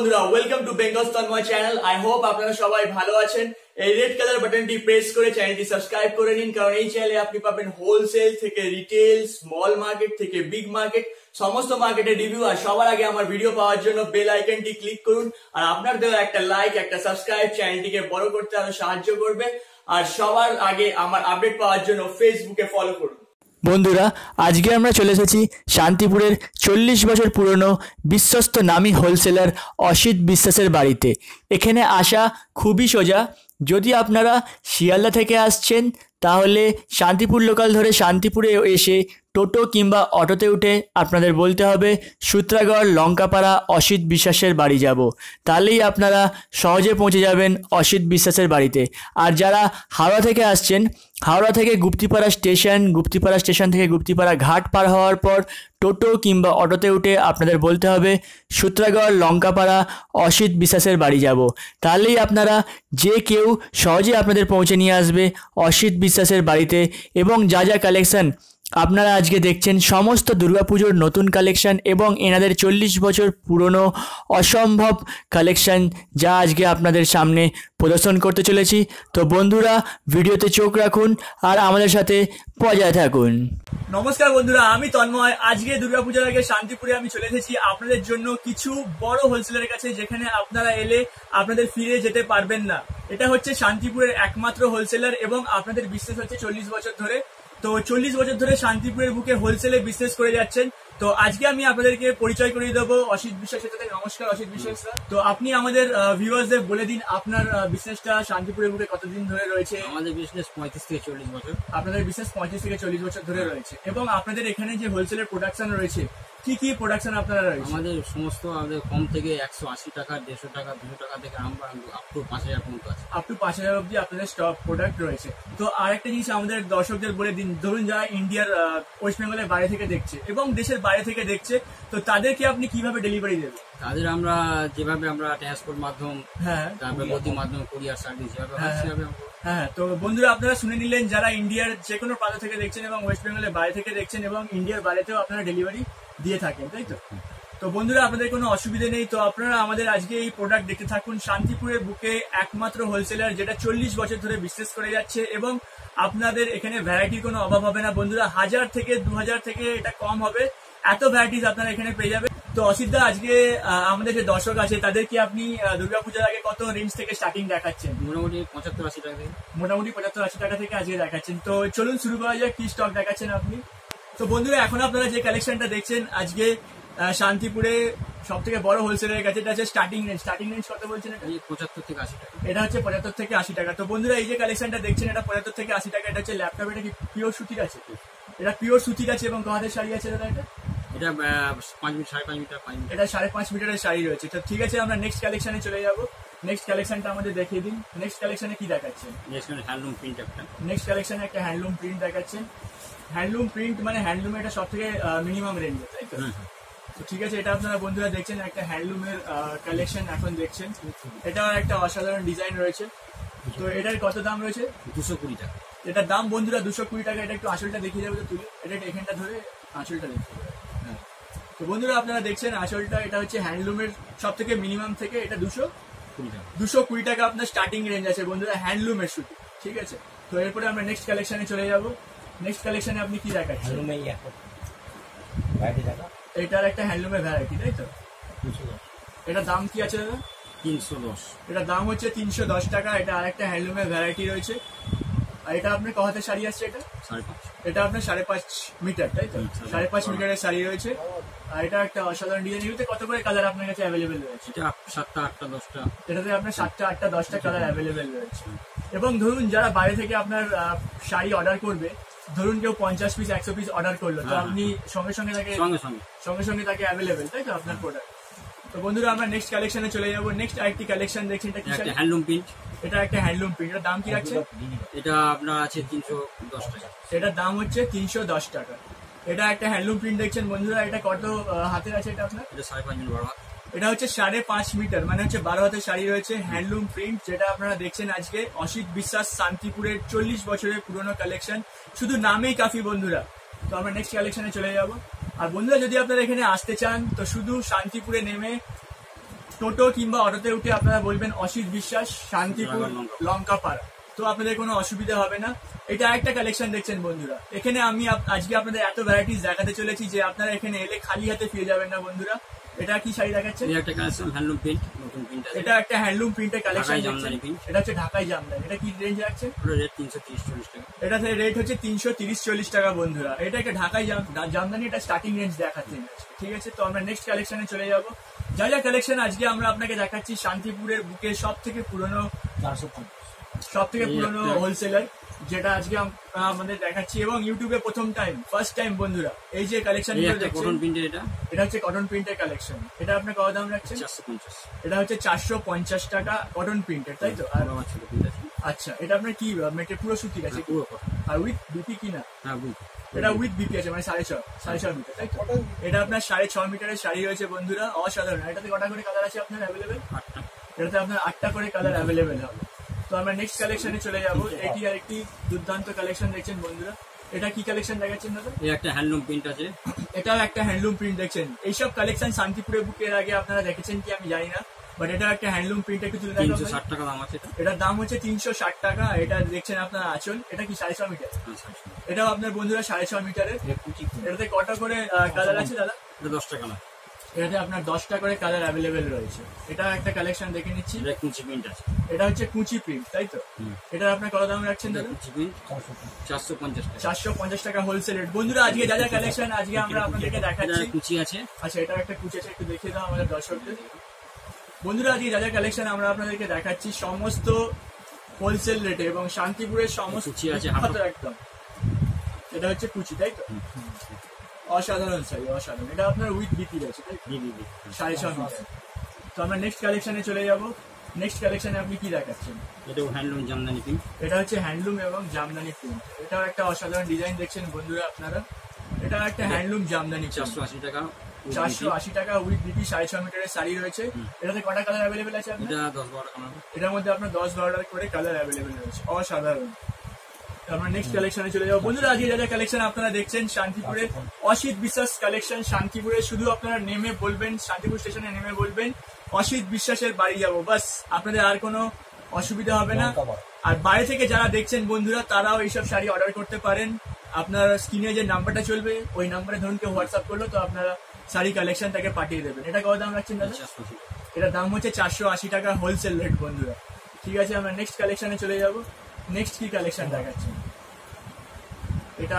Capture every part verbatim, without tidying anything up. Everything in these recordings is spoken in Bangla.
বন্ধুরা, welcome to Bengal Tanmoy channel. I hope আপনারা সবাই ভালো আছেন। এই রেড কালার বাটনটি প্রেস করে চ্যানেলটি সাবস্ক্রাইব করে নিন, কারণ এই চ্যানেলে আপনি পাবেন হোলসেল থেকে রিটেল, স্মল মার্কেট থেকে বিগ মার্কেট, সমস্ত মার্কেটের রিভিউ। আর সবার আগে আমার ভিডিও পাওয়ার জন্য বেল আইকনটি ক্লিক করুন। আর আপনার দেওয়া একটা লাইক, একটা সাবস্ক্রাইব চ্যানেলটিকে বড় করতে আরো সাহায্য করবে। আর সবার আগে আমার আপডেট পাওয়ার জন্য ফেসবুকে ফলো করুন। বন্ধুরা, আজকে আমরা চলে এসেছি শান্তিপুরের চল্লিশ বছর পুরনো বিশ্বস্ত নামী হোলসেলার অসিত বিশ্বাসের বাড়িতে। এখানে আসা খুবই সোজা। যদি আপনারা শিয়ালদা থেকে আসছেন তাহলে শান্তিপুর লোকাল ধরে শান্তিপুরে এসে টোটো কিংবা অটোতে উঠে আপনাদের বলতে হবে সূত্রাগড় লঙ্কাপাড়া অসিত বিশ্বাসের বাড়ি যাব। তাহলেই আপনারা সহজে পৌঁছে যাবেন অসিত বিশ্বাসের বাড়িতে। আর যারা হাওড়া থেকে আসছেন, হাওড়া থেকে গুপ্তিপাড়া স্টেশন, গুপ্তিপাড়া স্টেশন থেকে গুপ্তিপাড়া ঘাট পার হওয়ার পর টোটো কিংবা অটোতে উঠে আপনাদের বলতে হবে সূত্রাগড় লঙ্কাপাড়া অসিত বিশ্বাসের বাড়ি যাব। তাহলেই আপনারা যে কেউ সহজে আপনাদের পৌঁছে নিয়ে আসবে অসিত বিশ্বাসের বাড়িতে। এবং যা যা কালেকশন আপনারা আজকে দেখছেন সমস্ত দুর্গাপুজোর নতুন কালেকশন এবং এনাদের চল্লিশ বছর পুরনো অসম্ভব কালেকশন, যা আজকে আপনাদের সামনে প্রদর্শন করতে চলেছি। তো বন্ধুরা, ভিডিওতে চোখ রাখুন আর আমাদের সাথে বজায় থাকুন। নমস্কার বন্ধুরা, আমি তন্ময়। আজকে দুর্গাপূজার আগে শান্তিপুরে আমি চলে এসেছি আপনাদের জন্য কিছু বড় হোলসেলারের কাছে, যেখানে আপনারা এলে আপনাদের ফিরে যেতে পারবেন না। এটা হচ্ছে শান্তিপুরের একমাত্র হোলসেলার এবং আপনাদের বিজনেস হচ্ছে চল্লিশ বছর ধরে। তো চল্লিশ বছর ধরে শান্তিপুরের বুকে হোলসেলে বিজনেস করে যাচ্ছেন। তো আজকে আমি আপনাদেরকে পরিচয় করিয়ে দেবো অসিত বিশ্বাসের সাথে। নমস্কার অসিত বিশ্বাস স্যার। তো আপনি আমাদের ভিউয়ার্সদের বলে দিন আপনার বিজনেসটা শান্তিপুরের বুকে কতদিন ধরে রয়েছে। আমাদের বিজনেস পঁয়ত্রিশ থেকে চল্লিশ বছর। আপনাদের বিজনেস পঁয়ত্রিশ থেকে চল্লিশ বছর ধরে রয়েছে এবং আপনাদের এখানে যে হোলসেলের প্রোডাকশন রয়েছে, কি কি প্রোডাকশন আপনারা রয়েছে? আমাদের সমস্ত আমাদের কম থেকে একশো আশি টাকা, দেড়শো টাকা, দুশো টাকা থেকে আমরা আপ টু পাঁচ হাজার পর্যন্ত আছে। আপ টু পাঁচ হাজার অব্দি আপনাদের স্টক প্রোডাক্ট রয়েছে। তো আরেকটা জিনিস আমাদের দর্শকদের বলে দিন, ধরুন যারা ইন্ডিয়ার ওয়েস্ট বেঙ্গলের বাইরে থেকে দেখছে এবং দেশের বাইরে থেকে দেখছে, তো তাদেরকে আপনি কিভাবে ডেলিভারি দেবেন? তাদের আমরা যেভাবে আমরা ট্রান্সপোর্ট মাধ্যম, হ্যাঁ, তারপরে গতি মাধ্যম, কুরিয়ার সার্ভিস যেভাবে হয় সেভাবে আমরা। হ্যাঁ, তো বন্ধুরা আপনারা শুনে নিলেন, যারা ইন্ডিয়ার যে কোনো প্রান্ত থেকে দেখছেন এবং ওয়েস্ট বেঙ্গলের বাইরে থেকে দেখছেন এবং ইন্ডিয়ার বাইরেতেও আপনারা ডেলিভারি দিয়ে থাকেন, তাই তো? তো বন্ধুরা, আপনাদের কোনো অসুবিধা নেই। তো আপনারা আমাদের আজকে এই প্রোডাক্ট দেখতে থাকুন। শান্তিপুরের বুকে একমাত্র হোলসেলার যেটা চল্লিশ বছর ধরে বিজনেস করে যাচ্ছে এবং আপনাদের এখানে ভ্যারাইটির কোনো অভাব হবে না। বন্ধুরা, হাজার থেকে দু হাজার থেকে এটা কম হবে, এত ভ্যারাইটিস আপনারা এখানে পেয়ে যাবেন। তো অসিতদা, আজকে আমাদের যে দর্শক আছে তাদেরকে আপনি দুর্গাপূজার আগে কত রেঞ্জ থেকে স্টার্টিং দেখাচ্ছেন? মোটামুটি পঁচাত্তর আশি টাকা থেকে মোটামুটি পঁচাত্তর আশি টাকা থেকে আজকে দেখাচ্ছেন। তো চলুন শুরু করা যাক, কি স্টক দেখাচ্ছেন আপনি। তো বন্ধুরা, এখন আপনারা যে কালেকশনটা দেখছেন আজকে শান্তিপুরে সব থেকে বড় হোলসেলের কাছে, এটা হচ্ছে স্টার্টিং রেঞ্জ। স্টার্টিং রেঞ্জ কত বলছেন? এটা পঁচাত্তর থেকে আশি টাকা। এটা হচ্ছে পঁচাত্তর থেকে আশি টাকা। তো বন্ধুরা, এই যে কালেকশনটা দেখছেন এটা পঁচাত্তর থেকে আশি টাকা। এটা হচ্ছে ল্যাপটপ। এটা কি পিওর সুতির আছে? এটা পিওর সুতির আছে এবং কাঁধের শাড়ি আছে দাদা। এটা এটা পাঁচ মিটার সাড়ে পাঁচ মিটার পাঁচ মিটার এটা সাড়ে পাঁচ মিটারের শাড়ি রয়েছে। তো ঠিক আছে, আমরা নেক্সট কালেকশনে চলে যাবো। নেক্সট কালেকশনটা আমাদের দেখিয়ে দিন। নেক্সট কালেকশনে কি দেখাচ্ছেন? নেক্সট হ্যান্ডলুম প্রিন্ট একটা। নেক্সট কালেকশনে একটা হ্যান্ডলুম প্রিন্ট দেখাচ্ছেন। হ্যান্ডলুম প্রিন্ট মানে হ্যান্ডলুম, এটা সব থেকে মিনিমাম রেঞ্জ, তাই তো? তো ঠিক আছে, এটা আপনারা বন্ধুরা দেখছেন একটা হ্যান্ডলুমের কালেকশন এখন দেখছেন। এটা একটা অসাধারণ ডিজাইন রয়েছে। তো এটার কত দাম রয়েছে? দুশো কুড়ি টাকা। এটার দাম বন্ধুরা দুশো কুড়ি টাকা। এটা একটু আঁচলটা দেখিয়ে যাবে তো তুলে। এটা এখানটা ধরে আঁচলটা দেখতে হবে। হ্যাঁ, তো বন্ধুরা আপনারা দেখছেন আঁচলটা। এটা হচ্ছে হ্যান্ডলুমের সব থেকে মিনিমাম থেকে এটা দুশো কুড়ি টাকা। দুশো কুড়ি টাকা আপনার স্টার্টিং রেঞ্জ আছে বন্ধুরা হ্যান্ডলুমের শুধু। ঠিক আছে, তো এরপরে আমরা নেক্সট কালেকশনে চলে যাবো। নেক্সট কালেকশনে আপনি কি দেখাচ্ছেন? এটার একটা হ্যান্ডলুমের ভ্যারাইটি, তাই তো? এটার দাম কি আছে দাদা? তিনশো দশ। এটার দাম হচ্ছে তিনশো দশ টাকা। এটা আরেকটা হ্যান্ডলুমের ভ্যারাইটি রয়েছে। আর এটা আপনার ক হাতের শাড়ি আসছে? এটা সাড়ে পাঁচ। এটা আপনার সাড়ে পাঁচ মিটার, তাই তো? সাড়ে পাঁচ মিটারের শাড়ি রয়েছে। আর এটা একটা অসাধারণ ডিজাইন। এগুলোতে কত করে কালার আপনার কাছে অ্যাভেলেবেল রয়েছে? এটা সাতটা আটটা দশটা। এটাতে আপনার সাতটা আটটা দশটা কালার অ্যাভেলেবেল রয়েছে। এবং ধরুন যারা বাইরে থেকে আপনার শাড়ি অর্ডার করবে, ধরুন কেউ পঞ্চাশ পিস একশো পিস অর্ডার করলো, তো আপনি সঙ্গে সঙ্গে তাকে সঙ্গে সঙ্গে সঙ্গে সঙ্গে তাকে অ্যাভেলেবেল, তাই তো আপনার প্রোডাক্ট? তো বন্ধুরা, আমরা নেক্সট কালেকশনে চলে যাবো। নেক্সট আরেকটি কালেকশন দেখছেন, এটা কি? Handloom print. এটা একটা হ্যান্ডলুম প্রিন্ট। এটার দাম কি রাখছে? এটা আপনার আছে তিনশো দশ টাকা। এটার দাম হচ্ছে তিনশো দশ টাকা। এটা একটা হ্যান্ডলুম প্রিন্ট দেখছেন বন্ধুরা। এটা কত হাতের আছে এটা আপনার? এটা সাড়ে পাঁচ মিটার বারো হাত। এটা হচ্ছে সাড়ে পাঁচ মিটার, মানে হচ্ছে বারো হাতের শাড়ি রয়েছে। হ্যান্ডলুম প্রিন্ট, যেটা আপনারা দেখছেন আজকে অসিত বিশ্বাস শান্তিপুরের চল্লিশ বছরের পুরনো কালেকশন। শুধু নামেই কাফি বন্ধুরা। তো আমরা নেক্সট কালেকশনে চলে যাব। আর বন্ধুরা, যদি আপনারা এখানে আসতে চান তো শুধু শান্তিপুরে নেমে টোটো কিংবা অটোতে উঠে আপনারা বলবেন অসিত বিশ্বাস শান্তিপুর লঙ্কাপাড়া, তো আপনাদের কোনো অসুবিধা হবে না। এটা একটা কালেকশন দেখছেন বন্ধুরা। এখানে আমি আপ- আজকে আপনাদের এত ভ্যারাইটিস দেখাতে চলেছি যে আপনারা এখানে এলে খালি হাতে ফিরে যাবেন না বন্ধুরা। এটা কি শাড়ি দেখাচ্ছেন? এই একটা কালেকশন হ্যান্ডলুম প্রিন্ট, নতুন প্রিন্ট আছে। এটা একটা হ্যান্ডলুম প্রিন্টের কালেকশন ঢাকাই দেখছেন। জামদানি print। এটা হচ্ছে ঢাকাই জামদানি। এটা কি রেঞ্জ রাখছেন? ওটা রেট তিনশো তিরিশ চল্লিশ টাকা। এটা রেট হচ্ছে তিনশো তিরিশ চল্লিশ টাকা বন্ধুরা। এটা একটা ঢাকাই জাম- জামদানি, এটা স্টার্টিং রেঞ্জ দেখাচ্ছি। ঠিক আছে, তো আমরা নেক্সট কালেকশনে চলে যাব। যা যা কালেকশন আজকে আমরা আপনাকে দেখাচ্ছি শান্তিপুরের বুকে সব থেকে পুরনো সব থেকে এই পুরনো একটা- হোলসেলার, যেটা আজকে আম- আমাদের দেখাচ্ছি এবং ইউটিউবে প্রথম টাইম ফার্স্ট টাইম বন্ধুরা এই যে কালেকশন এই একটা দেখছেন, কটন প্রিন্টের, এটা এটা হচ্ছে কটন প্রিন্টের কালেকশন। এটা আপনার কত দাম রাখছেন? চারশো পঞ্চাশ। এটা হচ্ছে চারশো পঞ্চাশ টাকা কটন প্রিন্টের, তাই তো? আর আর আমার ছোট প্রিন্ট আছে। আচ্ছা, এটা আপনার কি মেটে পুরো সুতির আছে পুরো কটন। আর উইথ বিপি কিনা? হ্যাঁ বুঝ। এটা উইথ বিপি আছে, মানে সাড়ে ছ সাড়ে ছ মিটার, তাই তো? এটা আপনার সাড়ে ছ মিটারের শাড়ি রয়েছে বন্ধুরা, অসাধারণ। এটাতে কটা করে কালার আছে আপনার অ্যাভেলেবেল? আটটা। এটাতে আপনার আটটা করে কালার অ্যাভেলেবেল হবে। তো আমরা নেক্সট কালেকশনে চলে যাব। এটি আর একটি দুর্দান্ত কালেকশন দেখছেন বন্ধুরা। এটা কি কালেকশন দেখাচ্ছেন দাদা? এই একটা হ্যান্ডলুম প্রিন্ট আছে। এটাও একটা হ্যান্ডলুম প্রিন্ট দেখছেন। এইসব কালেকশন শান্তিপুরের বুকের আগে আপনারা দেখেছেন কি আমি জানি না, বাট এটা একটা হ্যান্ডলুম প্রিন্ট। একটু তুলে তিনশো দেখাবেন? ষাট টাকা দাম আছে এটা। এটার দাম হচ্ছে তিনশো ষাট টাকা। এটা দেখছেন আপনার আঁচল, এটা কি সাড়ে ছ মিটার? হ্যাঁ, সাড়ে ছশো। এটাও আপনার বন্ধুরা সাড়ে ছ মিটারের। এটাতে কটা করে কালার আছে দাদা? এটা দশ টাকা না। এটাতে আপনার দশটা করে কালার অ্যাভেলেবেল রয়েছে। এটা একটা কালেকশন দেখে নিচ্ছি। এটা কুচি প্রিন্ট আছে। এটা হচ্ছে কুচি প্রিন্ট, তাই তো? হুম। এটা আপনার কত দাম রাখছেন এটা দাদা? কুচি প্রিন্ট চারশো পঞ্চাশ টাকা। চারশো পঞ্চাশ টাকা হোলসেল রেট বন্ধুরা। আজকে যা যা কালেকশন আজকে আমরা আপনাদেরকে এটা দেখাচ্ছি। কুচি আছে। আচ্ছা, এটা একটা কুচি আছে, একটু দেখিয়ে দাও আমাদের দর্শকদের। বন্ধুরা আজকে যা যা কালেকশন আমরা আপনাদেরকে দেখাচ্ছি সমস্ত হোলসেল রেটে এবং শান্তিপুরের সমস্ত কুচি আছে, বিখ্যাত হাফ- একদম। এটা হচ্ছে কুচি, তাই তো? অসাধারণ শাড়ি, অসাধারণ। এটা আপনার উইথ বিপি রয়েছে, তাই তো? জি, জি, জি। সাড়ে ছ মিটার। তো আমরা নেক্সট কালেকশনে চলে যাব। নেক্সট কালেকশনে আপনি কি দেখাচ্ছেন? এটাও হ্যান্ডলুম জামদানি প্রিন্ট। এটা হচ্ছে হ্যান্ডলুম এবং জামদানি প্রিন্ট। এটাও একটা অসাধারণ ডিজাইন দেখছেন বন্ধুরা আপনারা। এটা একটা হ্যান্ডলুম জামদানি চারশো আশি টাকা। চারশো আশি টাকা উইথ বিপি, সাড়ে ছ মিটারের শাড়ি রয়েছে। এটাতে কটা কালার অ্যাভেলেবেল আছে আপনার? এটা দশ বারো টাকা নেবো। এটার মধ্যে আপনার দশ বারোটা করে কালার অ্যাভেলেবেল রয়েছে, অসাধারণ। আমরা নেক্সট কালেকশনে চলে যাবো বন্ধুরা। আজকে যা যা কালেকশন আপনারা দেখছেন শান্তিপুরে অসিত বিশ্বাস কালেকশন। শান্তিপুরে শুধু আপনারা নেমে বলবেন, শান্তিপুর স্টেশনে নেমে বলবেন অসিত বিশ্বাসের বাড়ি যাবো, বাস। আপনাদের আর কোনো অসুবিধা হবে না। আর বাইরে থেকে যারা দেখছেন বন্ধুরা তারাও এইসব শাড়ি অর্ডার করতে পারেন। আপনার স্ক্রিনে যে নাম্বারটা চলবে ওই নাম্বারে ধরুন কেউ হোয়াটসঅ্যাপ করলো, তো আপনারা শাড়ি কালেকশন তাকে পাঠিয়ে দেবেন। এটা কত দাম রাখছেন দাদা? চারশো আশি টাকা। এটার দাম হচ্ছে চারশো আশি টাকা হোলসেল রেট বন্ধুরা। ঠিক আছে, আমরা নেক্সট কালেকশনে চলে যাব। নেক্সট কি কালেকশন দেখাচ্ছেন? এটা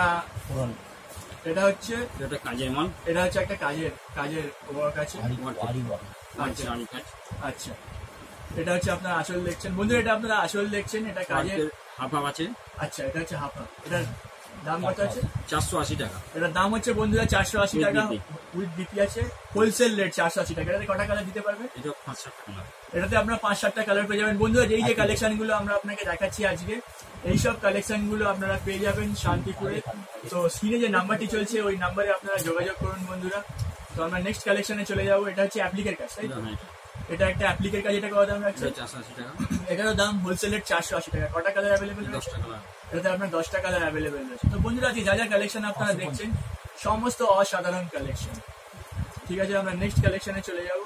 এটা হচ্ছে এটা কাজের মাল। এটা হচ্ছে একটা কাজের কাজের ওয়ার্ক আছে। আচ্ছা, আড়ি কাজ। আচ্ছা, এটা হচ্ছে আপনার আসল দেখছেন বন্ধুরা। এটা আপনারা আসল দেখছেন, এটা কাজের। হাফ হাফ আছে। আচ্ছা, এটা হচ্ছে হাফা। এটার দাম কত আছে? চারশো আশি টাকা। এটার দাম হচ্ছে বন্ধুরা চারশো আশি With টাকা B P উইথ বিপি আছে। হোলসেল রেট চারশো আশি টাকা। এটাতে কটা কালার দিতে পারবে? এটা পাঁচ ষাট টাকা না। এটাতে আপনার পাঁচ সাতটা কালার পেয়ে যাবেন বন্ধুরা। এই যে কালেকশন গুলো আমরা আপনাকে দেখাচ্ছি আজকে, এইসব কালেকশন গুলো আপনারা পেয়ে যাবেন শান্তিপুরে। তো স্ক্রিনে যে নাম্বারটি চলছে ওই নাম্বারে আপনারা যোগাযোগ করুন বন্ধুরা। তো আমরা নেক্সট কালেকশনে চলে যাবো। এটা হচ্ছে অ্যাপ্লিকের কাজ, তাই তো? এটা হ্যাঁ, এটা। এটা একটা অ্যাপ্লিকের কাজ। এটা কত দাম রাখছে? এটা চারশো আশি টাকা। এটারও দাম হোলসেল রেট চারশো আশি টাকা। কটা কালার অ্যাভেলেবেল? দশ টাকা না। এটাতে আপনার দশটা কালার অ্যাভেলেবেল রয়েছে। তো বন্ধুরা আজকে যা যা কালেকশন আপনারা দেখছেন সমস্ত অসাধারণ কালেকশন। ঠিক আছে, আমরা নেক্সট কালেকশনে চলে যাব।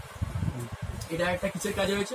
এটা একটা কিসের কাজ হয়েছে?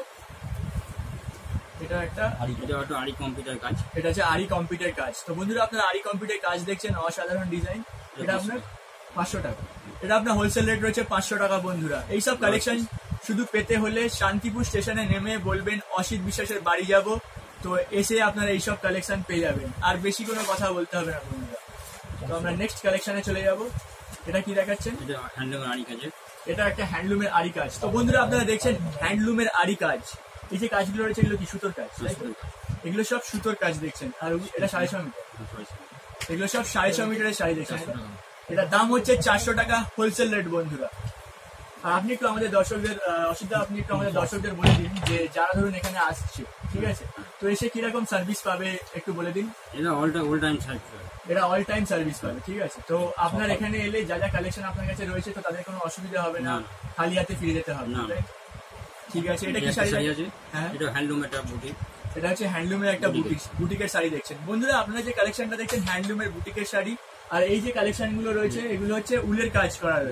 এটা একটা এটা একটা আড়ি কম্পিউটার কাজ। এটা হচ্ছে আরি কম্পিউটার কাজ। তো বন্ধুরা আপনারা আরি কম্পিউটার কাজ দেখছেন, অসাধারণ ডিজাইন। এটা আপনার পাঁচশো টাকা। এটা আপনার হোলসেল রেট রয়েছে পাঁচশো টাকা বন্ধুরা। এইসব কালেকশন শুধু পেতে হলে শান্তিপুর স্টেশনে নেমে বলবেন অসিত বিশ্বাসের বাড়ি যাব, তো এসে আপনারা এইসব কালেকশন পেয়ে যাবেন। আর বেশি কোনো কথা বলতে হবে না বন্ধুরা। তো আমরা নেক্সট কালেকশনে চলে যাব। এটা কি দেখাচ্ছেন? এটা হ্যান্ডলুম আড়ি কাজের। এটা একটা হ্যান্ডলুমের আরি কাজ। তো বন্ধুরা আপনারা দেখছেন হ্যান্ডলুমের আরি কাজ। এই যে কাজগুলো রয়েছে এগুলো কি সুতোর কাজ, তাই তো? এগুলো সব সুতোর কাজ দেখছেন। আর এটা সাড়ে ছ মিটার। এগুলো সব সাড়ে ছ মিটারের শাড়ি দেখছেন। এটার দাম হচ্ছে চারশো টাকা হোলসেল রেট বন্ধুরা। আর আপনি একটু আমাদের দর্শকদের অসুবিধা আপনি একটু আমাদের দর্শকদের বলে দিন যে যারা ধরুন এখানে আসছে, ঠিক আছে, তো এসে কিরকম সার্ভিস পাবে একটু বলে দিন। এটা all time all time service. এটা অল টাইম সার্ভিস পাবে, ঠিক আছে। তো আপনার এখানে এলে যা যা কালেকশন আপনার কাছে রয়েছে তো তাদের কোনো অসুবিধা হবে না, না। খালি হাতে ফিরে যেতে হবে না। না, তাই তো? ঠিক আছে, এটা কি একটা শাড়ি শাড়ি আছে? আছে। হ্যাঁ, এটা হ্যান্ডলুম একটা বুটি। এটা হচ্ছে হ্যান্ডলুমের একটা বুটিক। বুটিক বুটিকের শাড়ি দেখছেন বন্ধুরা। আপনারা যে কালেকশনটা দেখছেন হ্যান্ডলুমের বুটিকের শাড়ি। আর এই যে কালেকশন গুলো রয়েছে এগুলো হচ্ছে উলের কাজ করা রয়েছে।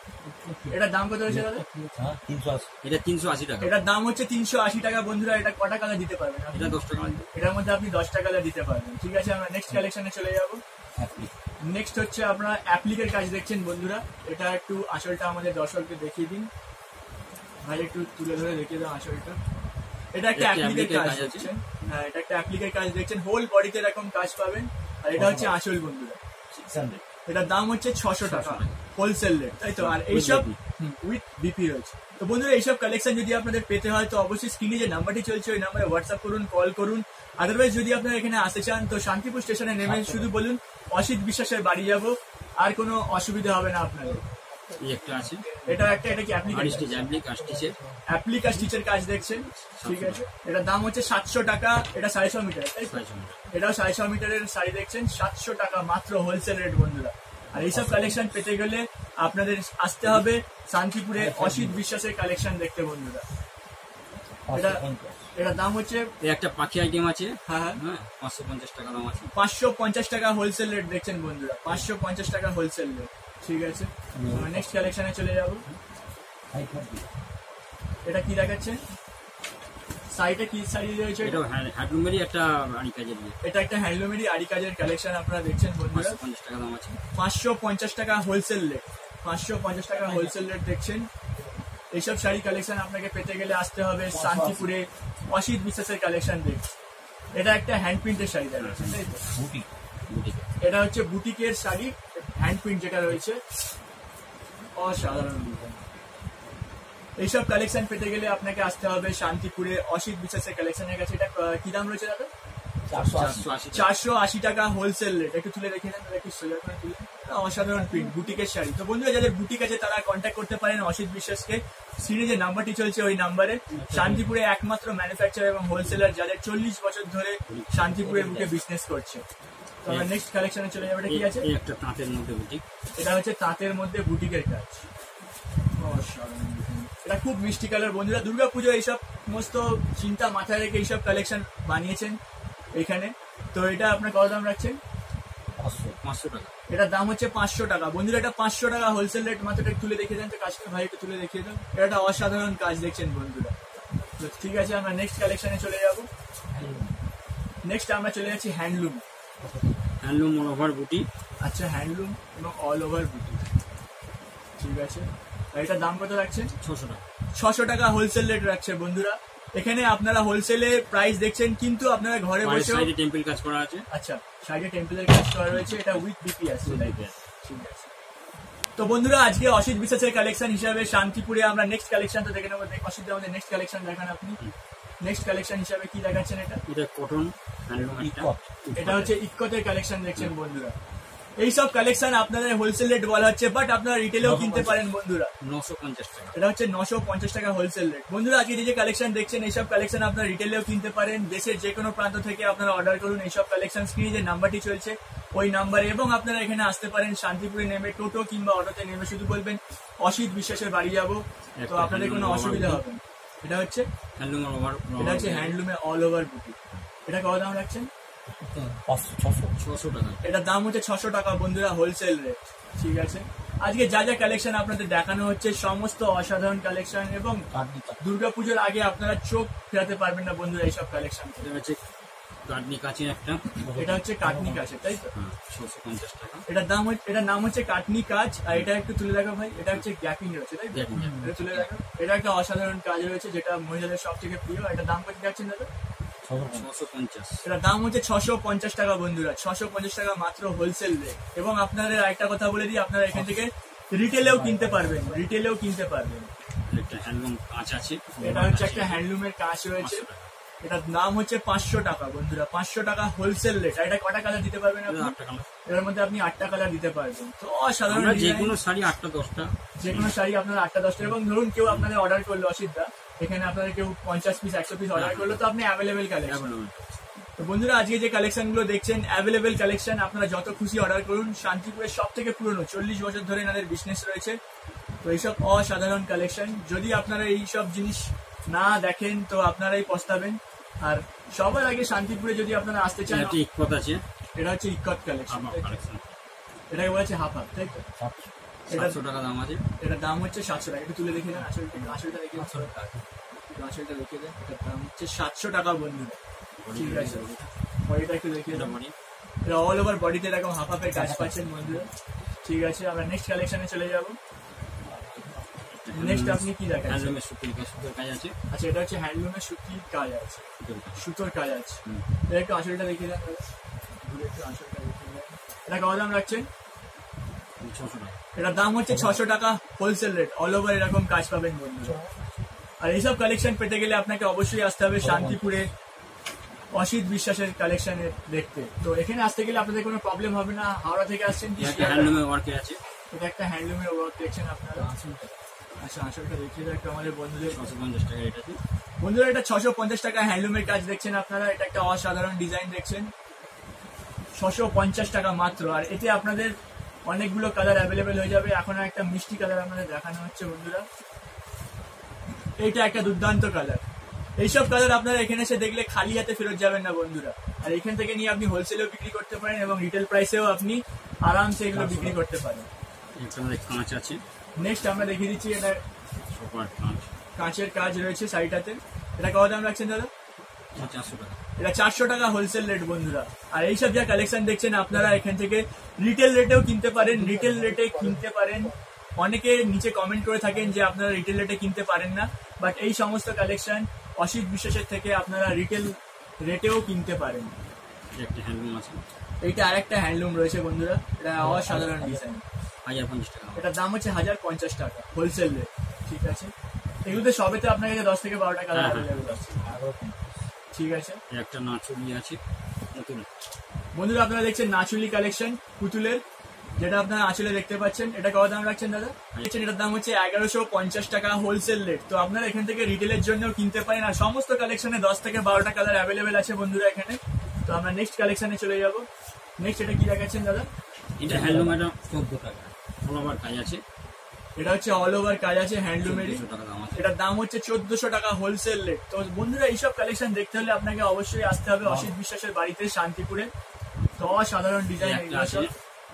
এটার দাম কত হয়েছে দাদা? এটা তিনশো আশি টাকা। এটার দাম হচ্ছে তিনশো আশি টাকা বন্ধুরা। এটা কটা কালার দিতে পারবেন আপনি? এটা দশ টাকা। এটার মধ্যে আপনি দশটা কালার দিতে পারবেন। ঠিক আছে, আমরা নেক্সট কালেকশনে চলে যাব। নেক্সট হচ্ছে আপনারা অ্যাপ্লিকের কাজ দেখছেন বন্ধুরা। এটা একটু আসলটা আমাদের দর্শককে দেখিয়ে দিন ভাই, একটু তুলে ধরে দেখিয়ে দাও আসলটা। এটা একটা অ্যাপ্লিকের কাজ দেখছেন। হ্যাঁ, এটা একটা অ্যাপ্লিকের কাজ দেখছেন, হোল বডিতে এরকম কাজ পাবেন। আর এটা হচ্ছে আসল বন্ধুরা। এটার দাম হচ্ছে ছশো টাকা হোলসেল রেট, তাই তো? আর এইসব উইথ বিপি রয়েছে। তো বন্ধুরা এইসব কালেকশন যদি আপনাদের পেতে হয় তো অবশ্যই স্ক্রিনে যে নাম্বারটি চলছে ওই নাম্বারে হোয়াটসঅ্যাপ করুন, কল করুন। আদারওয়াইজ যদি আপনারা এখানে আসতে চান তো শান্তিপুর স্টেশনে নেমে শুধু বলুন অসিত বিশ্বাসের বাড়ি যাব, আর কোনো অসুবিধা হবে না আপনাদের। একটা আছে, এটা একটা, এটা কি অ্যাপ্লিকের অ্যাপ্লিকা স্টিচের কাজ দেখছেন, ঠিক আছে? এটার দাম হচ্ছে সাতশো টাকা। এটা সাড়ে ছ মিটার, তাই তো? এটাও সাড়ে ছ মিটারের শাড়ি দেখছেন, সাতশো টাকা মাত্র হোলসেল রেট বন্ধুরা। আর এইসব কালেকশন পেতে গেলে আপনাদের আসতে হবে শান্তিপুরে অসিত বিশ্বাসের কালেকশন দেখতে বন্ধুরা। এটা এটার দাম হচ্ছে, একটা পাখি আইটেম আছে, হ্যাঁ হ্যাঁ, পাঁচশো পঞ্চাশ টাকা দাম আছে। পাঁচশো পঞ্চাশ টাকা হোলসেল রেট দেখছেন বন্ধুরা, পাঁচশো পঞ্চাশ টাকা হোলসেল রেট। ঠিক আছে, নেক্সট কালেকশনে চলে যাব। এটা কি দেখাচ্ছেন? সাইডে কি শাড়ি রয়েছে? এটা হ্যান্ডলুমেরই একটা আড়ি কাজের। এটা একটা হ্যান্ডলুমেরই আড়ি কাজের কালেকশন আপনারা দেখছেন বন্ধুরা। পাঁচশো পঞ্চাশ টাকা দাম আছে। পাঁচশো পঞ্চাশ টাকা হোলসেল রেট, পাঁচশো পঞ্চাশ টাকা হোলসেল রেট দেখছেন। এইসব শাড়ি কালেকশন আপনাকে পেতে গেলে আসতে হবে শান্তিপুরে অসিত বিশ্বাসের কালেকশন দেখতে। এটা একটা হ্যান্ড প্রিন্টের শাড়ি দেখাচ্ছেন, তাই তো? এটা হচ্ছে বুটিকের শাড়ি, হ্যান্ড প্রিন্ট যেটা রয়েছে, অসাধারণ। এইসব কালেকশন পেতে গেলে আপনাকে আসতে হবে শান্তিপুরে অসিত বিশ্বাসের কালেকশনের কাছে। এটা কি দাম রয়েছে দাদা? চারশো আশি টাকা হোলসেল রেট। একটু তুলে রেখে দেন, একটু সোজা করে তুলে। অসাধারণ প্রিন্ট, বুটিকের শাড়ি। তো বন্ধুরা যাদের বুটিক আছে তারা কন্ট্যাক্ট করতে পারেন অসিত বিশ্বাসকে। স্ক্রিনে যে নাম্বারটি চলছে ওই নাম্বারে। শান্তিপুরে একমাত্র ম্যানুফ্যাকচার এবং হোলসেলার যাদের চল্লিশ বছর ধরে শান্তিপুরের বুকে বিজনেস করছে। তো আমরা নেক্সট কালেকশনে চলে যাবো। এটা কি আছে? একটা তাঁতের মধ্যে বুটিক। এটা হচ্ছে তাঁতের মধ্যে বুটিকের কাজ। এটা খুব মিষ্টি কালার বন্ধুরা। দুর্গাপুজো এইসব সমস্ত চিন্তা মাথায় রেখে এইসব কালেকশন বানিয়েছেন এখানে। তো এটা আপনার কত দাম রাখছেন? পাঁচশো টাকা। এটার দাম হচ্ছে পাঁচশো টাকা বন্ধুরা। এটা পাঁচশো টাকা হোলসেল রেট মাত্র। এটা তুলে দেখিয়ে দেন তো কাজটা ভাই, একটু তুলে দেখিয়ে দেন। এটা একটা অসাধারণ কাজ দেখছেন বন্ধুরা। তো ঠিক আছে, আমরা নেক্সট কালেকশনে চলে যাব। নেক্সট আমরা চলে যাচ্ছি হ্যান্ডলুম। হ্যান্ডলুম অল ওভার বুটি। আচ্ছা, হ্যান্ডলুম এবং অল ওভার বুটি, ঠিক আছে। এটার দাম কত রাখছেন? ছশো টাকা। ছশো টাকা হোলসেল রেট রাখছে বন্ধুরা। এখানে আপনারা হোলসেলে প্রাইস দেখছেন, কিন্তু আপনারা ঘরে বসে টেম্পল কাজ করা আছে। আচ্ছা, সাইডে টেম্পলের কাজ করা রয়েছে। এটা উইথ বিপি আছে, ঠিক আছে। তো বন্ধুরা আজকে অসিত বিশ্বাসের কালেকশন হিসাবে শান্তিপুরে আমরা নেক্সট কালেকশন তো দেখে নেবো। অসিত আমাদের নেক্সট কালেকশন দেখান আপনি। নেক্সট কালেকশন হিসাবে কি দেখাচ্ছেন? এটা এটা কটন হ্যান্ডলুম, এটা হচ্ছে ইক্কতের কালেকশন দেখছেন বন্ধুরা। এইসব কালেকশন আপনাদের হোলসেল রেট বলা হচ্ছে, বাট আপনারা রিটেলেও কিনতে পারেন বন্ধুরা। নশো পঞ্চাশ টাকা। এটা হচ্ছে নশো পঞ্চাশ টাকা হোলসেল রেট বন্ধুরা। আজকে যে কালেকশন দেখছেন এইসব কালেকশন আপনারা রিটেলেও কিনতে পারেন। দেশের যে কোনো প্রান্ত থেকে আপনারা অর্ডার করুন এইসব কালেকশন। স্ক্রিনে যে নাম্বারটি চলছে ওই নাম্বারে, এবং আপনারা এখানে আসতে পারেন শান্তিপুরে নেমে টোটো কিংবা অটোতে নেমে শুধু বলবেন অসিত বিশ্বাসের বাড়ি যাব, তো আপনাদের কোনো অসুবিধা হবে না। এটা হচ্ছে হ্যান্ডলুম অল ওভার, এটা হচ্ছে হ্যান্ডলুমে অল ওভার বুটি। এটা কত দাম রাখছেন? ছশো টাকা। এটার দাম হচ্ছে ছশো টাকা বন্ধুরা, হোলসেল রেট, ঠিক আছে। আজকে যা যা কালেকশন আপনাদের দেখানো হচ্ছে সমস্ত অসাধারণ কালেকশন, এবং দুর্গাপুজোর আগে আপনারা চোখ ফেরাতে পারবেন না বন্ধুরা এইসব কালেকশন। এটা হচ্ছে কাটনি কাচের একটা, এটা হচ্ছে কাটনি কাচের, তাই তো? ছশো পঞ্চাশ টাকা। এটার দাম হচ্ছে, এটার নাম হচ্ছে কাটনি কাজ। আর এটা একটু তুলে রাখো ভাই, এটা হচ্ছে গ্যাপিং রয়েছে, তাই তো? এটা তুলে রাখো। এটা একটা অসাধারণ কাজ রয়েছে যেটা মহিলাদের সব থেকে প্রিয়। এটার দাম কত যাচ্ছেন দাদা? ছশো পঞ্চাশ। এটার দাম হচ্ছে ছশো পঞ্চাশ টাকা বন্ধুরা, ছশো পঞ্চাশ টাকা মাত্র হোলসেল রেট। এবং আপনাদের আরেকটা কথা বলে দিই, আপনারা এখান থেকে রিটেলেও কিনতে পারবেন, রিটেলেও কিনতে পারবেন। একটা হ্যান্ডলুম কাঁচ আছে। এটা হচ্ছে একটা হ্যান্ডলুমের কাজ রয়েছে। এটার দাম হচ্ছে পাঁচশো টাকা বন্ধুরা, পাঁচশো টাকা হোলসেল রেট। এটা কটা কালার দিতে পারবেন আপনি? এর মধ্যে আপনি আটটা কালার দিতে পারবেন। তো অসাধারণ, যে কোনো শাড়ি আটটা দশটা, যে কোনো শাড়ি আপনার আটটা দশটা। এবং ধরুন কেউ আপনাদের অর্ডার করলো অসিতদা, এখানে আপনাদের কেউ পঞ্চাশ পিস একশো পিস অর্ডার করলো, তো আপনি অ্যাভেলেবেল কালেকশন। তো বন্ধুরা আজকে যে কালেকশন গুলো দেখছেন অ্যাভেলেবেল কালেকশন, আপনারা যত খুশি অর্ডার করুন। শান্তিপুরের সব থেকে পুরনো চল্লিশ বছর ধরে এনাদের বিজনেস রয়েছে। তো এইসব অসাধারণ কালেকশন, যদি আপনারা এইসব জিনিস না দেখেন তো আপনারাই পস্তাবেন। আর সবার আগে শান্তিপুরে যদি আপনারা আসতে চান, ইক্কত আছে। এটা হচ্ছে ইক্কত কালেকশন, এটাকে বলা হচ্ছে হাফ হাফ, তাই তো? সাতশো টাকা দাম আছে। এটার দাম হচ্ছে সাতশো টাকা। একটু তুলে দেখে দেন আসলটা, আসলটা দেখে দেন, আসলটা দেখে দেন। এটার দাম হচ্ছে সাতশো টাকা বন্ধুরা। ঠিক আছে, বডিটা একটু দেখিয়ে দেন। এটা অল ওভার বডিতে এরকম হাফ হাফের কাজ পাচ্ছেন বন্ধুরা। ঠিক আছে, আমরা নেক্সট কালেকশনে চলে যাব। নেক্সট আপনি কি দেখাচ্ছেন? হ্যান্ডলুমের সুতির কাজ, সুতির কাজ আছে। আচ্ছা, এটা হচ্ছে হ্যান্ডলুমের সুতির কাজ আছে, সুতোর কাজ আছে। এটা একটু আসলটা দেখিয়ে দেন, ঘুরে একটু আসলটা দেখিয়ে দেন। এটা কত দাম রাখছেন? ছশো টাকা। এটার দাম হচ্ছে ছশো টাকা হোলসেল রেট। অল ওভার এরকম কাজ পাবেন বন্ধুরা। আর এইসব কালেকশন পেতে গেলে আপনাকে অবশ্যই আসতে হবে শান্তিপুরে অসিত বিশ্বাসের কালেকশনে দেখতে। তো এখানে আসতে গেলে আপনাদের কোনো প্রবলেম হবে না। হাওড়া থেকে আসছেন কি? হ্যান্ডলুমের ওয়ার্কে আছে। এটা একটা হ্যান্ডলুমের ওয়ার্ক দেখছেন আপনারা। আচ্ছা, আসলটা দেখিয়ে দেন একটু আমাদের বন্ধুদের। ছশো পঞ্চাশ টাকা রেট আছে বন্ধুরা, এটা ছশো পঞ্চাশ টাকা হ্যান্ডলুমের কাজ দেখছেন আপনারা। এটা একটা অসাধারণ ডিজাইন দেখছেন, ছশো পঞ্চাশ টাকা মাত্র। আর এতে আপনাদের অনেকগুলো কালার অ্যাভেলেবেল হয়ে যাবে। এখন একটা মিষ্টি কালার আপনাদের দেখানো হচ্ছে বন্ধুরা। এইটা একটা দুর্দান্ত কালার। এইসব কালার আপনারা এখানে এসে দেখলে খালি হাতে ফেরত যাবেন না বন্ধুরা। আর এখান থেকে নিয়ে আপনি হোলসেলেও বিক্রি করতে পারেন এবং রিটেল প্রাইসেও আপনি আরামসে এগুলো বিক্রি করতে পারেন। কাঁচ আছে। নেক্সট আমরা দেখিয়ে দিচ্ছি, এটা সুপার কাঁচ, কাঁচের কাজ রয়েছে সাইডটাতে। এটা কত দাম রাখছেন দাদা? চারশো টাকা। এটা চারশো টাকা হোলসেল রেট বন্ধুরা। আর এইসব যা কালেকশন দেখছেন আপনারা এখান থেকে রিটেল রেটেও কিনতে পারেন, রিটেল রেটে কিনতে পারেন। অনেকে নিচে কমেন্ট করে থাকেন যে আপনারা রিটেল রেটে কিনতে পারেন না, বাট এই সমস্ত কালেকশন অসিত বিশ্বাসের থেকে আপনারা রিটেল রেটেও কিনতে পারেন। একটা হ্যান্ডলুম আছে। এইটা আরেকটা হ্যান্ডলুম রয়েছে বন্ধুরা। এটা অসাধারণ ডিজাইন। হাজার পঞ্চাশ টাকা। এটার দাম হচ্ছে হাজার পঞ্চাশ টাকা হোলসেল রেট। ঠিক আছে, এগুলোতে সবেতে আপনার কাছে দশ থেকে বারোটা কালার অ্যাভেলেবেল আছে। ঠিক আছে, একটা নাচুলি আছে নতুন। বন্ধুরা আপনারা দেখছেন নাচুলি কালেকশন পুতুলের, যেটা আপনারা আঁচলে দেখতে পাচ্ছেন। এটা কত দাম রাখছেন দাদা? দেখছেন এটার দাম হচ্ছে এগারোশো পঞ্চাশ টাকা হোলসেল রেট। তো আপনারা এখান থেকে রিটেলের জন্যও কিনতে পারেন। আর সমস্ত কালেকশনে দশ থেকে বারোটা কালার অ্যাভেলেবেল আছে বন্ধুরা এখানে। তো আমরা নেক্সট কালেকশনে চলে যাব। নেক্সট এটা কি দেখাচ্ছেন দাদা? এটা হ্যান্ডলুম, এটা চোদ্দো টাকা। অল ওভার কাজ আছে। এটা হচ্ছে অল ওভার কাজ আছে হ্যান্ডলুমেরই। টাকা দাম আছে। এটার দাম হচ্ছে চোদ্দশো টাকা হোলসেল রেট। তো বন্ধুরা এইসব কালেকশন দেখতে হলে আপনাকে অবশ্যই আসতে হবে অসিত বিশ্বাসের বাড়িতে শান্তিপুরে। তো অসাধারণ ডিজাইন এগুলো সব।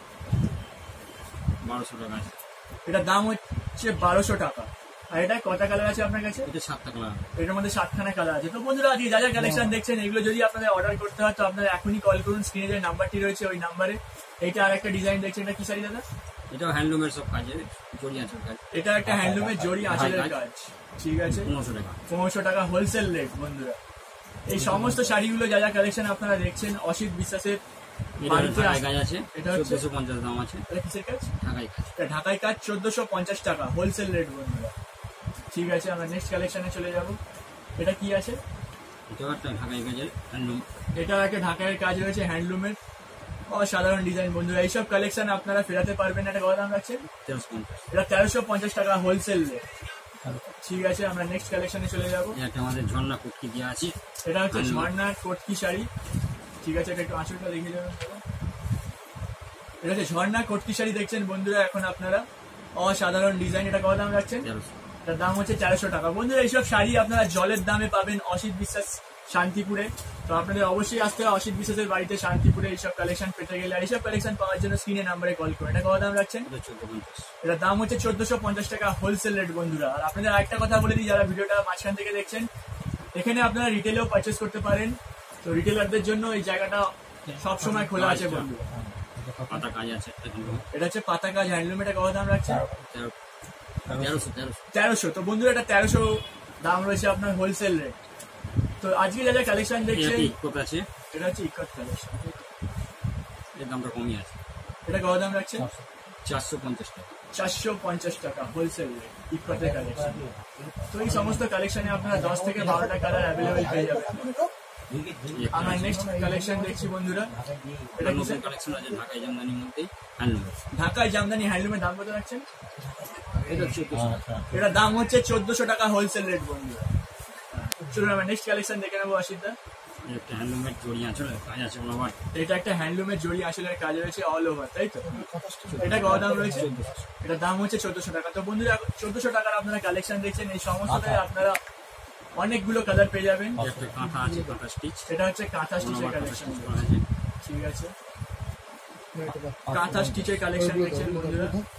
বারোশো টাকা আছে। এটার দাম হচ্ছে বারোশো টাকা। আর এটা কটা কালার আছে আপনার কাছে? এটা সাতটা কালার। এটার মধ্যে সাতখানা কালার আছে। তো বন্ধুরা আজকে যা যা কালেকশন দেখছেন এগুলো যদি আপনাদের অর্ডার করতে হয় তো আপনারা এখনই কল করুন। স্ক্রিনে যে নাম্বারটি রয়েছে ওই নাম্বারে। এইটা আর একটা ডিজাইন দেখছেন, এটা কি শাড়ি দাদা? এটাও হ্যান্ডলুমের সব কাজে জড়ি আছে কাজ। এটা একটা হ্যান্ডলুমের জড়ি আঁচলের কাজ। ঠিক আছে, পনেরোশো টাকা। পনেরোশো টাকা হোলসেল রেট বন্ধুরা। এই সমস্ত শাড়িগুলো যা যা কালেকশন আপনারা দেখছেন অসিত বিশ্বাসের বাড়িতে কাজ আছে। এটা হচ্ছে চোদ্দশো পঞ্চাশ দাম আছে। এটা কিসের কাজ? ঢাকাই কাজ। এটা ঢাকাই কাজ, চোদ্দশো পঞ্চাশ টাকা হোলসেল রেট বন্ধুরা। ঠিক আছে, আমরা নেক্সট কালেকশনে চলে যাব। এটা কি আছে? এটাও একটা ঢাকাই কাজের হ্যান্ডলুম। এটা একটা ঢাকাইয়ের কাজ রয়েছে হ্যান্ডলুমের, অসাধারণ ডিজাইন বন্ধুরা। এইসব কালেকশন আপনারা ফেরাতে পারবেন না। এটা কত দাম রাখছেন? তেরোশো পঞ্চাশ। এটা তেরোশো পঞ্চাশ টাকা হোলসেল রেট। ঠিক আছে, আমরা নেক্সট কালেকশনে চলে যাব। এটা আমাদের ঝর্ণা কুটকি দেওয়া আছে। এটা হচ্ছে ঝর্ণা কোটকি শাড়ি। ঠিক আছে, এটা একটু আঁচলটা দেখিয়ে দেবেন। এটা হচ্ছে ঝর্ণা কোটকি শাড়ি দেখছেন বন্ধুরা এখন আপনারা, অসাধারণ ডিজাইন। এটা কত দাম রাখছেন? তেরোশো। এটার দাম হচ্ছে তেরোশো টাকা বন্ধুরা। এইসব শাড়ি আপনারা জলের দামে পাবেন অসিত বিশ্বাস শান্তিপুরে। তো আপনাদের অবশ্যই আসতে হবে অসিত বিশ্বাসের বাড়িতে শান্তিপুরে এইসব কালেকশন পেতে গেলে। আর এইসব কালেকশন পাওয়ার জন্য স্ক্রিনে নাম্বারে কল করুন। এটা কত দাম রাখছেন? চোদ্দো পঞ্চাশ। এটার দাম হচ্ছে চোদ্দশো পঞ্চাশ টাকা হোলসেল রেট বন্ধুরা। আর আপনাদের আরেকটা কথা বলে দিই, যারা ভিডিওটা মাঝখান থেকে দেখছেন, এখানে আপনারা রিটেলেও পারচেস করতে পারেন। তো রিটেলারদের জন্য এই জায়গাটা সবসময় খোলা আছে বন্ধুরা। পাতা কাজ আছে। এটা হচ্ছে পাতা কাজ হ্যান্ডলুম। এটা কত দাম রাখছেন? তেরোশো। তেরোশো। তেরোশো। তো বন্ধুরা এটা তেরোশো দাম রয়েছে আপনার হোলসেল রেট। তো আজকে যা যা কালেকশন দেখছেন, ইকোত আছে। এটা হচ্ছে ইকট কালেকশন। এর দামটা কমই আছে। এটা কত দাম রাখছেন? চারশো পঞ্চাশ টাকা। চারশো পঞ্চাশ টাকা হোলসেল রেট ইকটের কালেকশন। তো এই সমস্ত কালেকশনে আপনারা দশ থেকে বারোটা কালার অ্যাভেলেবেল পেয়ে যাবেন। আমরা নেক্সট কালেকশন দেখছি বন্ধুরা। এটা নতুন কালেকশন আছে ঢাকাই জামদানির মধ্যে হ্যান্ডলুম। ঢাকায় জামদানি হ্যান্ডলুমের দাম কত রাখছেন? এটা চোদ্দশো টাকা। এটার দাম হচ্ছে চোদ্দশো টাকা হোলসেল রেট বন্ধুরা। চলুন আমরা নেক্সট কালেকশন দেখে নেবো অসিতদা। একটা হ্যান্ডলুমের জড়ি আছে কাজ আছে অল ওভার। এটা একটা হ্যান্ডলুমের জড়ি আঁচলের কাজ রয়েছে অল ওভার, তাই তো? এটা কত দাম রয়েছে? এটার দাম হচ্ছে চোদ্দশো টাকা। তো বন্ধুরা চোদ্দশো টাকার আপনারা কালেকশন দেখছেন, এই সমস্তটাই আপনারা অনেকগুলো কালার পেয়ে যাবেন। একটা কাঁথা আছে, কাঁথা স্টিচ। এটা হচ্ছে কাঁথা স্টিচের কালেকশন। ঠিক আছে, কাঁথা স্টিচের কালেকশন দেখছেন বন্ধুরা,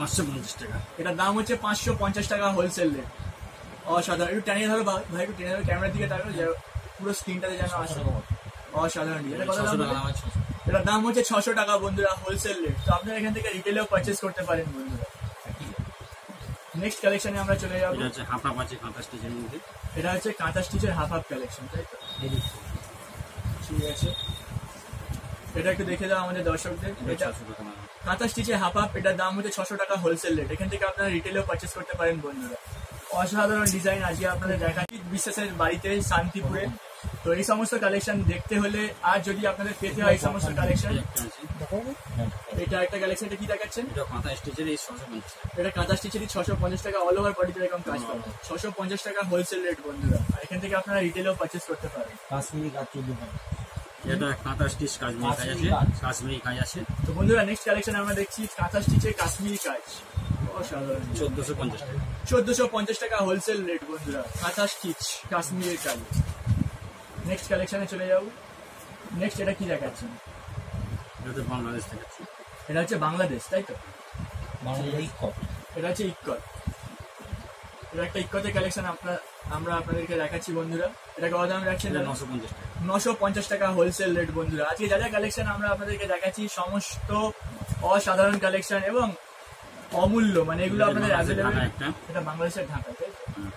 পাঁচশো পঞ্চাশ টাকা। এটার দাম হচ্ছে পাঁচশো পঞ্চাশ টাকা হোলসেল রেট। অসাধারণ, একটু টেনে ধরো বা- ভাই, একটু টেনে ধরো ক্যামেরার দিকে তাকাও, যে পুরো স্ক্রিনটাতে যেন আসে। অসাধারণ, এটা কত ছশো দাম? টাকা দাম আছে, ছশো। এটার দাম হচ্ছে ছশো টাকা বন্ধুরা, হোলসেল রেট। তো আপনারা এখান থেকে রিটেলেও পারচেস করতে পারেন বন্ধুরা। নেক্সট কালেকশনে আমরা চলে যাবো। এটা হচ্ছে হাফ হাফ আছে কাঁথা স্টিচের মধ্যে। এটা হচ্ছে কাঁথা স্টিচের হাফ হাফ কালেকশন, তাই তো? ঠিক আছে, এটা একটু দেখে দাও আমাদের দর্শকদের। এটা এটা ছশো টাকা দাম। কাঁথা স্টিচের হাফ হাফ, এটার দাম হচ্ছে ছশো টাকা হোলসেল রেট। এখান থেকে আপনারা রিটেলেও পারচেস করতে পারেন বন্ধুরা। অসাধারণ ডিজাইন আজকে আপনাদের দেখাচ্ছি বিশ্বাসের বাড়িতে শান্তিপুরে। তো এই সমস্ত কালেকশন দেখতে হলে আর যদি আপনাদের পেতে হয় এই সমস্ত কালেকশন, একটা আছে, এটা একটা কালেকশন, এটা কি দেখাচ্ছেন? এটা কাঁথা স্টিচের এই ছশো পঞ্চাশ টাকা। এটা কাঁথা স্টিচেরই ছশো পঞ্চাশ টাকা, অল ওভার বডিতে এরকম কাজ পাবেন। ছশো পঞ্চাশ টাকা হোলসেল রেট বন্ধুরা। আর এখান থেকে আপনারা রিটেলেও পারচেস করতে পারেন। কাশ্মীরি কাজ চোদ্দ টাকা। এটা কাঁথা স্টিচ কাশ্মীরি কাজ আছে, কাশ্মীরি কাজ আছে, তো বন্ধুরা নেক্সট কালেকশন আমরা দেখছি কাঁথা স্টিচের কাশ্মীরি কাজ। অসাধারণ, চোদ্দশো পঞ্চাশ টাকা। চোদ্দশো পঞ্চাশ টাকা হোলসেল রেট বন্ধুরা, কাঁথা স্টিচ কাশ্মীরের কাজ। নেক্সট কালেকশনে চলে যাবো। নেক্সট এটা কি দেখাচ্ছেন? এটা তো বাংলাদেশ থেকে আছে। এটা হচ্ছে বাংলাদেশ, তাই তো? বাংলাদেশ কপ। এটা হচ্ছে ইক্কত। এটা একটা ইক্কতের কালেকশন আপনার আমরা আপনাদেরকে দেখাচ্ছি বন্ধুরা। এটা কত দাম রাখছেন? এটা নশো পঞ্চাশ টাকা। নশো পঞ্চাশ টাকা হোলসেল রেট বন্ধুরা। আজকে যা যা কালেকশন আমরা আপনাদেরকে দেখাচ্ছি সমস্ত অসাধারণ কালেকশন এবং অমূল্য, মানে এগুলো আপনাদের অ্যাভেলেবেল। ঢাকা একটা। এটা বাংলাদেশের ঢাকা, তাই তো? হুম।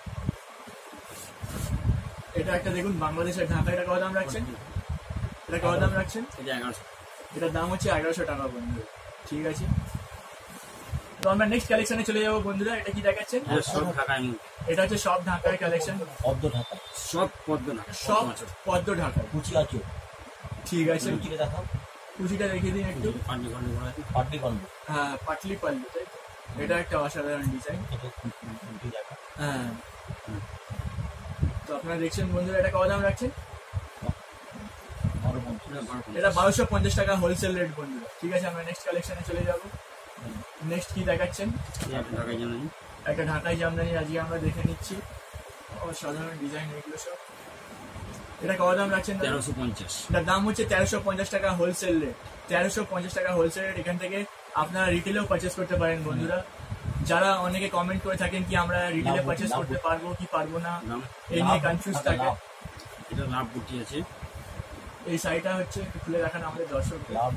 এটা একটা দেখুন বাংলাদেশের ঢাকা। এটা কত দাম রাখছেন? এটা কত দাম রাখছেন? এটা এগারোশো। এটার দাম হচ্ছে এগারোশো টাকা বন্ধুরা। ঠিক আছে, তো আমরা নেক্সট কালেকশনে চলে যাবো বন্ধুরা। এটা কি দেখাচ্ছেন? এটা সব ঢাকায় মধ্যে, এটা হচ্ছে সব ঢাকার কালেকশন, পদ্ম ঢাকা। সব পদ্ম ঢাকা, সব পদ্ম আছে। পদ্ম ঢাকায়। কুচি আছে। ঠিক আছে, কুচিটা দেখাও। কুচিটা দেখিয়ে দিন একটু। পান্ডি পান্ডি করা আছে। পাটলি কন্ড। হ্যাঁ, পাটলি পাল্লু, তাই তো? এটা একটা অসাধারণ ডিজাইন। এটা কুচি দেখা। হ্যাঁ, তো আপনারা দেখছেন বন্ধুরা, এটা কত দাম রাখছেন? বারো পঞ্চাশ। এটা বারো পঞ্চাশ। এটা বারোশো পঞ্চাশ টাকা হোলসেল রেট বন্ধুরা। ঠিক আছে, আমরা নেক্সট কালেকশনে চলে যাব। নেক্সট কি দেখাচ্ছেন? এটা একটা ঢাকায় জানা নেই। একটা ঢাকাই জামদানি আজকে আমরা দেখে নিচ্ছি। অসাধারণ ডিজাইন এগুলো সব। এটা কত দাম রাখছেন দাদা? তেরোশো পঞ্চাশ। এটার দাম হচ্ছে তেরোশো পঞ্চাশ টাকা হোলসেল রেট। তেরোশো পঞ্চাশ টাকা হোলসেল রেট। এখান থেকে আপনারা রিটেলেও পারচেস করতে পারেন বন্ধুরা। যারা অনেকে কমেন্ট করে থাকেন কি আমরা রিটেলে পারচেস করতে পারবো কি পারবো না, দাম এই নিয়ে কনফিউজ থাকে। এটা লাভ বুটি আছে। এই শাড়িটা হচ্ছে একটু খুলে দেখান আমাদের দর্শক। লাভ।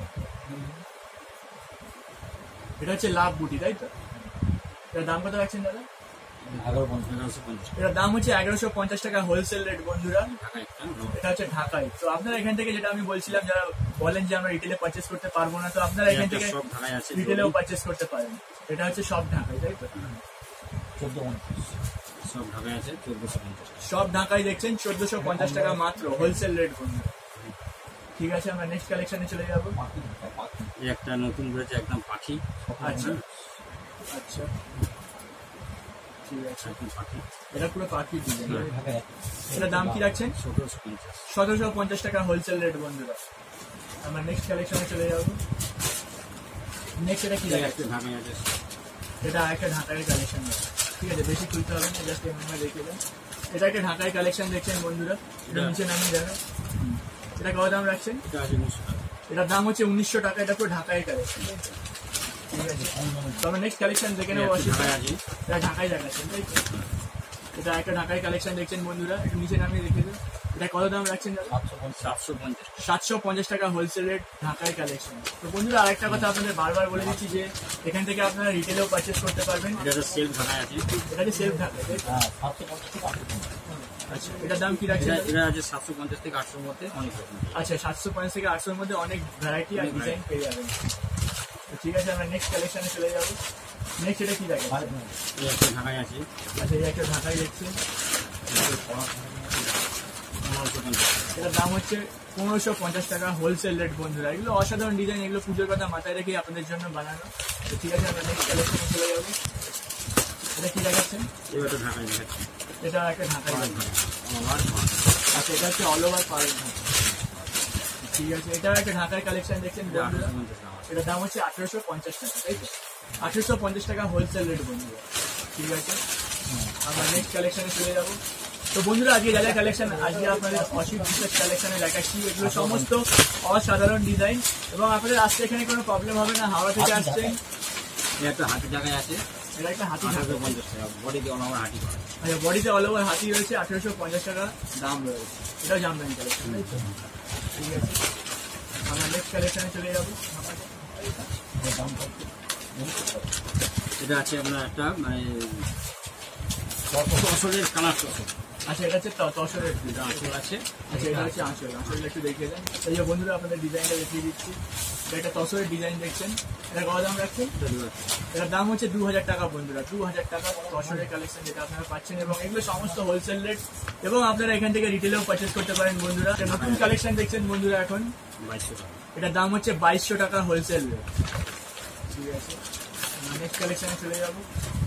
এটা হচ্ছে লাভ বুটি, তাই তো? এটার দাম কত রাখছেন দাদা? এগারো পঞ্চাশ। এগারোশো পঞ্চাশ। এটার দাম হচ্ছে এগারোশো পঞ্চাশ টাকা হোলসেল রেট বন্ধুরা। ঢাকা একটা। এটা হচ্ছে ঢাকায়। তো আপনারা এখান থেকে যেটা আমি বলছিলাম, যারা বলেন যে আমরা রিটেলে পারচেস করতে পারবো না, তো আপনারা এখান থেকে সব ঢাকায় আছে। রিটেলেও পারচেস করতে পারেন। এটা হচ্ছে সব ঢাকায়, তাই তো? চোদ্দ পঞ্চাশ। সব ঢাকায় আছে চোদ্দশো পঞ্চাশ। সব ঢাকায় দেখছেন চোদ্দশো পঞ্চাশ টাকা মাত্র হোলসেল রেট বন্ধুরা। ঠিক আছে, আমরা নেক্সট কালেকশনে চলে যাবো। পাখি ঢাকা, পাখি। এই একটা নতুন বেরোচ্ছে একদম পাখি। আচ্ছা আচ্ছা, ঠিক আছে। একদম পাখি। এটা পুরো পাখির ডিজাইন। ঢাকা এক। এটার দাম কি রাখছেন? সতেরোশো পঞ্চাশ। সতেরোশো পঞ্চাশ টাকা হোলসেল রেট বন্ধুরা। আমরা নেক্সট কালেকশনে চলে যাবো। নেক্সট এটা কি এই দেখাচ্ছে? একটা ঢাকায় আছে। এটা একটা ঢাকায় কালেকশন। ঠিক আছে, বেশি খুলতে হবে না, জাস্ট এমনি দেখে দেন। এটা একটা ঢাকায় কালেকশন দেখছেন বন্ধুরা। এটা নিচে নামিয়ে দেখেন। এটা কত দাম রাখছেন? এটা আছে নশো টাকা। এটার দাম হচ্ছে উনিশশো টাকা। এটা পুরো ঢাকায় কালেকশন। ঠিক আছে, তো আমরা নেক্সট কালেকশন দেখে এই নেবো। একটা ঢাকায় আছে। এটা ঢাকায় দেখাচ্ছেন, তাই তো? এটা একটা ঢাকায় কালেকশন দেখছেন বন্ধুরা। একটু নিচে নামিয়ে দেখে দেন। এটা কত দাম রাখছেন দাদা? সাতশো পঞ্চাশ। সাতশো পঞ্চাশ। সাতশো পঞ্চাশ টাকা হোলসেল রেট ঢাকায় কালেকশন। তো বন্ধুরা আরেকটা কথা আপনাদের বারবার বলে দিচ্ছি যে এখান থেকে আপনারা রিটেলেও পারচেস করতে পারবেন। এটা তো সেলফ ঢাকায় আছে। এটা যে সেলফ ঢাকায়, তাই তো? হ্যাঁ, সাতশো পঞ্চাশ থেকে আটশো পঞ্চাশ। আচ্ছা, এটার দাম কি রাখছেন? এটা এটা আছে সাতশো পঞ্চাশ থেকে আটশোর মধ্যে অনেক রকম। আচ্ছা, সাতশো পঞ্চাশ থেকে আটশোর মধ্যে অনেক ভ্যারাইটি আর ডিজাইন পেয়ে যাবেন। তো ঠিক আছে, আমরা নেক্সট কালেকশনে চলে যাবো। নেক্সট এটা কি দেখেন? ফাইভ এই একটা ঢাকায় আছে। আচ্ছা, এই একটা ঢাকায় দেখছেন। পনেরোশো পঞ্চাশ। এটার দাম হচ্ছে পনেরোশো পঞ্চাশ টাকা হোলসেল রেট বন্ধুরা। এগুলো অসাধারণ ডিজাইন, এগুলো পুজোর কথা মাথায় রেখে আপনাদের জন্য বানানো। তো ঠিক আছে, আমরা নেক্সট কালেকশনে চলে যাবো। এটা কি দেখাচ্ছেন? এই একটা ঢাকায় দেখাচ্ছি। এটা একটা ঢাকায় দেখছেন। আমার আচ্ছা, এটা হচ্ছে অল ওভার পাড়ের ঢাকা। ঠিক আছে, এটা একটা ঢাকায় কালেকশন দেখছেন বন্ধুরা। আটশো পঞ্চাশ টাকা। এটার দাম হচ্ছে আঠেরোশো পঞ্চাশ টাকা, তাই তো? আঠেরোশো পঞ্চাশ টাকা হোলসেল রেট বন্ধুরা। ঠিক আছে, আমরা নেক্সট কালেকশনে চলে যাবো। তো বন্ধুরা আজকে যা যা কালেকশন আজকে আপনাদের অসিত বিশেষ কালেকশনে দেখাচ্ছি, এগুলো সমস্ত অসাধারণ ডিজাইন এবং আপনাদের আসতে এখানে কোনো প্রবলেম হবে না। হাওড়া থেকে আসছেন, এটা একটা হাতি টাকায় আছে এটা একটা হাতি আঠারোশো ঢাকাই। পঞ্চাশ টাকা, বডিতে অল ওভার হাতি করা। আচ্ছা, বডিতে অল ওভার হাতি রয়েছে, আঠেরোশো পঞ্চাশ টাকা দাম রয়েছে। এটাও জামদানি কালেকশন, তাই তো? ঠিক আছে, আমরা নেক্সট কালেকশনে চলে যাবো। এর দাম কত? এটা আছে আপনার একটা মানে তসরের কালার তসর, আচ্ছা, এটা হচ্ছে ত- তসরের পিস। এটা আঁচল আছে। আচ্ছা, এটা হচ্ছে আঁচল। আঁচলটা একটু দেখিয়ে দেন। এই যে বন্ধুরা আপনাদের ডিজাইনটা দেখিয়ে দিচ্ছি। এটা একটা তসরের ডিজাইন দেখছেন। এটা কত দাম রাখছেন? এটা দু হাজার টাকা। এটার দাম হচ্ছে দু হাজার টাকা বন্ধুরা, দু হাজার টাকা তসরের কালেকশন যেটা আপনারা পাচ্ছেন, এবং এগুলো সমস্ত হোলসেল রেট, এবং আপনারা এখান থেকে রিটেলেও পারচেস করতে পারেন বন্ধুরা। এটা নতুন কালেকশন দেখছেন বন্ধুরা এখন। বাইশশো টাকা। এটার দাম হচ্ছে বাইশশো টাকা হোলসেল রেট। ঠিক আছে, নেক্সট কালেকশনে চলে যাবো।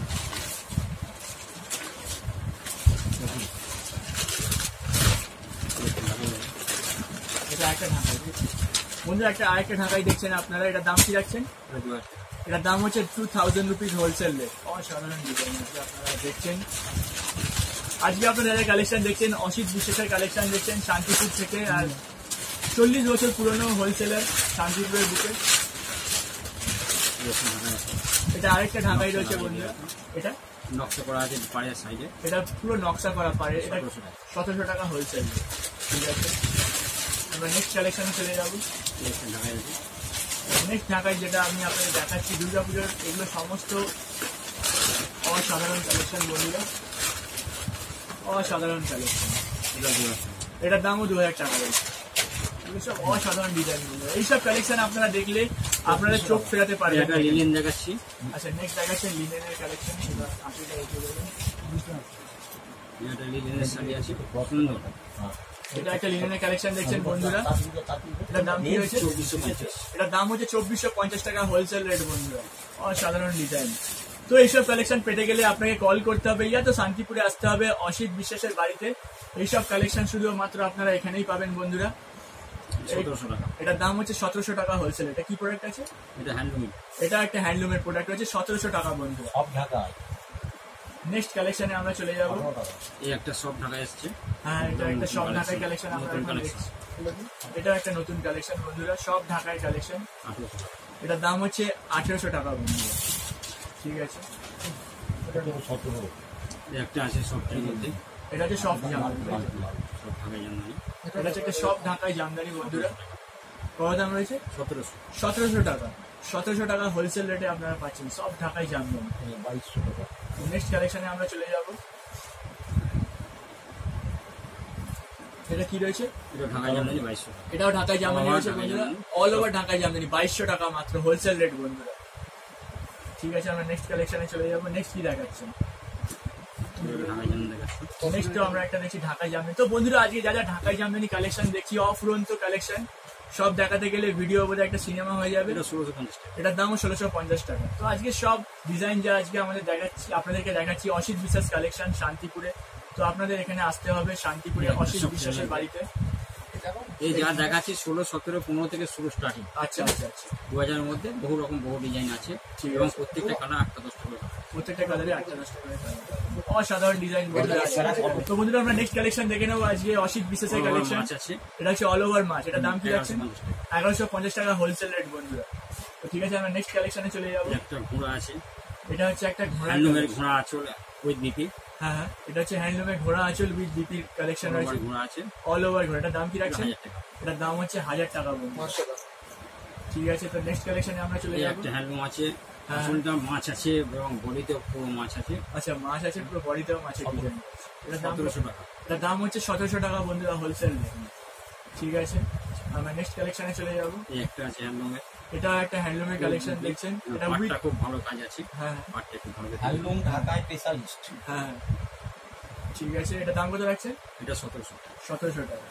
এটা একটা ঢাকাই বন্ধুরা, একটা আরেকটা ঢাকাই দেখছেন আপনারা। এটার দাম কি রাখছেন? এটা দু হাজার টাকা। এটার দাম হচ্ছে two thousand rupees wholesale rate. অসাধারণ ডিজাইন আছে আপনারা দেখছেন। আজকে আপনারা যারা কালেকশন দেখছেন, অসিত বিশ্বাসের কালেকশন দেখছেন শান্তিপুর থেকে, আর চল্লিশ বছর পুরনো হোলসেলার শান্তিপুরের বুকে। এরকম ঢাকায় আছে। এটা আরেকটা ঢাকাই রয়েছে বন্ধুরা। এটা নকশা করা আছে পাড়ের সাইডে, এটা পুরো নকশা করা পারে। এটা সতেরোশো টাকা। সতেরোশো টাকা হোলসেল রেট। ঠিক আছে, আমরা নেক্সট কালেকশনে চলে যাবো। এরকম ঢাকায় আছে। নেক্সট ঢাকায় যেটা আমি আপনাদের দেখাচ্ছি, দুর্গাপুজোর এগুলো সমস্ত অসাধারণ কালেকশন বন্ধুরা, অসাধারণ কালেকশন। এটা দু হাজার টাকা। এটার দামও দু হাজার টাকা রয়েছে। এগুলো সব অসাধারণ ডিজাইন বন্ধুরা। এইসব কালেকশন আপনারা দেখলে আপনারা চোখ ফেরাতে পারবেন। এটা লিলেন দেখাচ্ছি। আচ্ছা, নেক্সট দেখাচ্ছেন লিনেনের কালেকশন। সেটা আশিটা রেখে দেবেন। এটা লিলেনের শাড়ি আছে, সুন্দর। হ্যাঁ। এটা একটা লিনেনের কালেকশন দেখছেন বন্ধুরা। তার দিকে তার দিকে। এটার দাম কি হয়েছে? চব্বিশশো পঞ্চাশ। এটার দাম হচ্ছে চব্বিশশো পঞ্চাশ টাকা হোলসেল রেট বন্ধুরা। অসাধারণ ডিজাইন। তো এইসব কালেকশন পেতে গেলে আপনাকে কল করতে হবে, ইয়া তো শান্তিপুরে আসতে হবে অসিত বিশ্বাসের বাড়িতে। এইসব কালেকশন শুধুমাত্র আপনারা এখানেই পাবেন বন্ধুরা। সতেরোশো টাকা। এটার দাম হচ্ছে সতেরোশো টাকা হোলসেল। এটা কি প্রোডাক্ট আছে? এটা হ্যান্ডলুমের। এটা একটা হ্যান্ডলুমের প্রোডাক্ট হচ্ছে সতেরোশো টাকা বন্ধুরা। সব ঢাকায় নেক্সট কালেকশনে আমরা চলে যাবো। পনেরো টাকা। এই একটা সব ঢাকায় এসছে। হ্যাঁ, এটা একটা সব ঢাকাই কালেকশন আমরা নতুন এখন কালেকশন। দেখছি। এটা একটা নতুন কালেকশন বন্ধুরা, সব ঢাকাই কালেকশন। আঠারোশো টাকা। এটার দাম হচ্ছে আঠেরোশো টাকা বন্ধুরা। ঠিক আছে, এটা তো সতেরো। এই একটা আছে সবটার মধ্যে, এটা হচ্ছে সব জামদানি। সব ঢাকায় জানি। এটা হচ্ছে একটা সব ঢাকাই জামদানি বন্ধুরা। কত দাম রয়েছে? সতেরোশো। সতেরোশো টাকা। সতেরোশো টাকা হোলসেল রেটে আপনারা পাচ্ছেন সব ঢাকাই জামদানি। বাইশশো টাকা। নেক্সট কালেকশনে আমরা চলে যাব। এটা কি রয়েছে? এটা ঢাকায় জানি বাইশশো টাকা। এটাও ঢাকাই জামদানি All over রয়েছে ঢাকাই বন্ধুরা। জামদানি। অল ওভার ঢাকাই জামদানি, বাইশশো টাকা মাত্র হোলসেল রেট বন্ধুরা। ঠিক আছে, আমরা নেক্সট কালেকশনে চলে যাবো। নেক্সট কি দেখাচ্ছেন? এটা ঢাকায় জানি দেখাচ্ছি। নেক্সট আমরা একটা দেখছি ঢাকাই জামদানি। তো বন্ধুরা, আজকে যা যা ঢাকাই জামদানি কালেকশন দেখছি, অফুরন্ত কালেকশন, সব দেখাতে গেলে ভিডিও বোধহয় একটা সিনেমা হয়ে যাবে। এটা ষোলোশো পঞ্চাশ টাকা। এটার দামও ষোলোশো পঞ্চাশ টাকা। তো আজকে সব ডিজাইন যা আজকে আমাদের দেখাচ্ছি, আপনাদেরকে দেখাচ্ছি অসিত বিশ্বাস কালেকশন শান্তিপুরে। তো আপনাদের এখানে আসতে হবে শান্তিপুরে অসিত বিশ্বাসের বাড়িতে। এই যা দেখাচ্ছি ষোলো সতেরো পনেরো থেকে শুরু স্টার্টিং। আচ্ছা আচ্ছা আচ্ছা, দু হাজারের মধ্যে বহু রকম বহু ডিজাইন আছে, ঠিক এবং আছে। প্রত্যেকটা কালার আটটা দশটা করে। প্রত্যেকটা কালারে আটটা দশটা করে কালার। অসাধারণ ডিজাইন বন্ধুরা আছে। তো বন্ধুরা, আমরা নেক্সট কালেকশন দেখে নেবো আজকে অসিত বিশ্বাসের All over কালেকশন। মাছ আছে। এটা হচ্ছে অল ওভার মাছ। এটার দাম কি এগারোশো রাখছেন? পঞ্চাশ টাকা। এগারোশো পঞ্চাশ টাকা হোলসেল রেট বন্ধুরা। তো ঠিক আছে, আমরা নেক্সট কালেকশনে চলে যাবো। এই একটা ঘোড়া আছে, এটা হচ্ছে একটা ঘোড়া। হ্যান্ডলুমের ঘোড়া আঁচল উইথ বিপি। হ্যাঁ হ্যাঁ, এটা হচ্ছে হ্যান্ডলুমের ঘোড়া আঁচল উইথ ডিপির কালেকশন রয়েছে। ঘোড়া আছে অল ওভার ঘোড়া। এটার দাম কি রাখছেন? হাজার টাকা। এটার দাম হচ্ছে হাজার টাকা বন্ধু। ঠিক আছে, তো নেক্সট কালেকশনে আমরা চলে এই যাবো। একটা হ্যান্ডলুম আছে, হ্যাঁ। আসলটা মাছ আছে এবং বডিতেও পুরো মাছ আছে। আচ্ছা, মাছ আছে পুরো, বডিতেও মাছের ডিজাইন। এটার দাম সতেরোশো টাকা। এটার দাম হচ্ছে সতেরোশো টাকা বন্ধুরা হোলসেল। ঠিক আছে, আমরা নেক্সট কালেকশনে চলে যাবো। এই একটা আছে হ্যান্ডলুমের, এটা একটা হ্যান্ডলুমের কালেকশন দেখছেন। এটা উইথ, পাটটা খুব ভালো কাজ আছে, হ্যাঁ পাটটা খুব ভালো কাজ। হ্যান্ডলুম ঢাকায় স্পেশালিস্ট। হ্যাঁ হ্যাঁ। ঠিক আছে, এটা দাম কত রাখছেন? এটা সতেরোশো টাকা। সতেরোশো টাকা।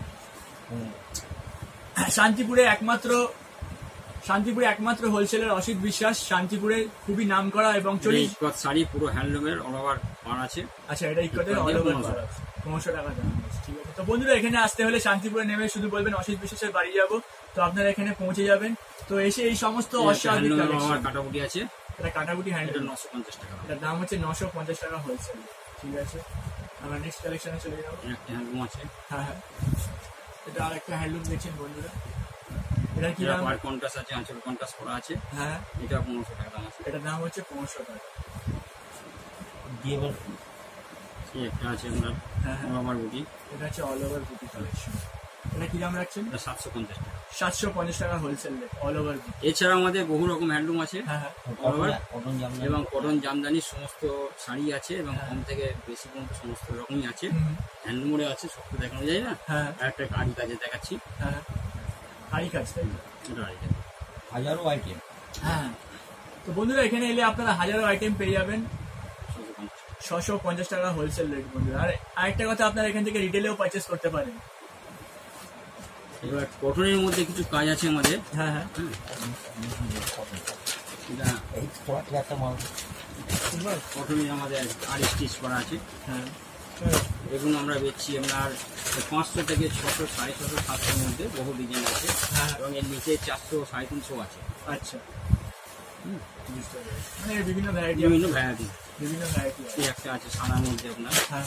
শান্তিপুরে একমাত্র শান্তিপুরে একমাত্র হোলসেলার অসিত বিশ্বাস, শান্তিপুরে খুবই নাম করা এবং চল্লিশ। ইস্পাত শাড়ি পুরো হ্যান্ডলুমের অল ওভার পার আছে। আচ্ছা, এটা ইকোতে অল ওভার পনেরোশো টাকা দাম আছে। ঠিক আছে, তো বন্ধুরা, এখানে আসতে হলে শান্তিপুরে নেমে শুধু বলবেন অসিত বিশ্বাসের বাড়ি যাবো, তো আপনারা এখানে পৌঁছে যাবেন। তো এসে এই সমস্ত অস্বাভাবিক হ্যান্ডলুমের কালেকশন, আমার কাটাকুটি আছে, এটা কাটাকুটি এটা হ্যান্ডেল, নশো পঞ্চাশ টাকা। এটার দাম হচ্ছে নশো পঞ্চাশ টাকা হোলসেল। ঠিক আছে, আমরা নেক্সট কালেকশনে চলে যাবো। এই একটা হ্যান্ডলুম আছে, হ্যাঁ হ্যাঁ, এটা আর একটা হ্যান্ডলুম দেখছেন বন্ধুরা। এটা কি এটা দাম? পার কন্ট্রাস্ট আছে, আঁচল কন্ট্রাস্ট করা আছে। হ্যাঁ, এটা পনেরোশো টাকা দাম আছে। এটার দাম হচ্ছে পনেরোশো টাকা। দিয়ে এবার এই একটা আছে আপনার হ্যাঁ হ্যাঁ, আমার বুটি, এটা হচ্ছে অল ওভার বুটি কালেকশন। এটা কি দাম রাখছেন? এটা সাতশো পঞ্চাশ টাকা। সাতশো পঞ্চাশ টাকা হোলসেল রেট, অল ওভার বুটি। এছাড়া আমাদের বহু রকম হ্যান্ডলুম আছে হ্যাঁ হ্যাঁ, বরাবর। কটন জামদানি এবং কটন জামদানির সমস্ত শাড়ি আছে এবং কম থেকে বেশি পর্যন্ত সমস্ত রকমই আছে। হুম, হ্যান্ডলুমে আছে, সব তো দেখানো যায় না। হ্যাঁ আর একটা আড়ি কাজে দেখাচ্ছি। হ্যাঁ, আড়ি কাজ তাই তো? এটা আড়ি কাজ। হাজারো আইটেম। হ্যাঁ, তো বন্ধুরা এখানে এলে আপনারা হাজারো আইটেম পেয়ে যাবেন ছশো পঞ্চাশ টাকা। ছশো পঞ্চাশ টাকা হোলসেল রেট বন্ধুরা। আর আরেকটা কথা, আপনারা এখান থেকে রিটেলেও পারচেস করতে পারেন। এবার কটনের মধ্যে কিছু কাজ আছে আমাদের। হ্যাঁ হ্যাঁ, এটা এই তোমার একটা মাল কটনের আমাদের আর স্টিচ করা আছে। হ্যাঁ এগুলো আমরা বেচছি আপনার পাঁচশো থেকে ছশো, সাড়ে ছশো, সাতশোর মধ্যে বহু ডিজাইন আছে। হ্যাঁ, এবং এর নিচে চারশো, সাড়ে তিনশো আছে। আচ্ছা, বুঝতে পেরেছি। মানে এর বিভিন্ন ভ্যারাইটি, বিভিন্ন ভ্যারাইটি। বিভিন্ন ভ্যারাইটি আছে। এই একটা আছে সাদার মধ্যে আপনার, হ্যাঁ,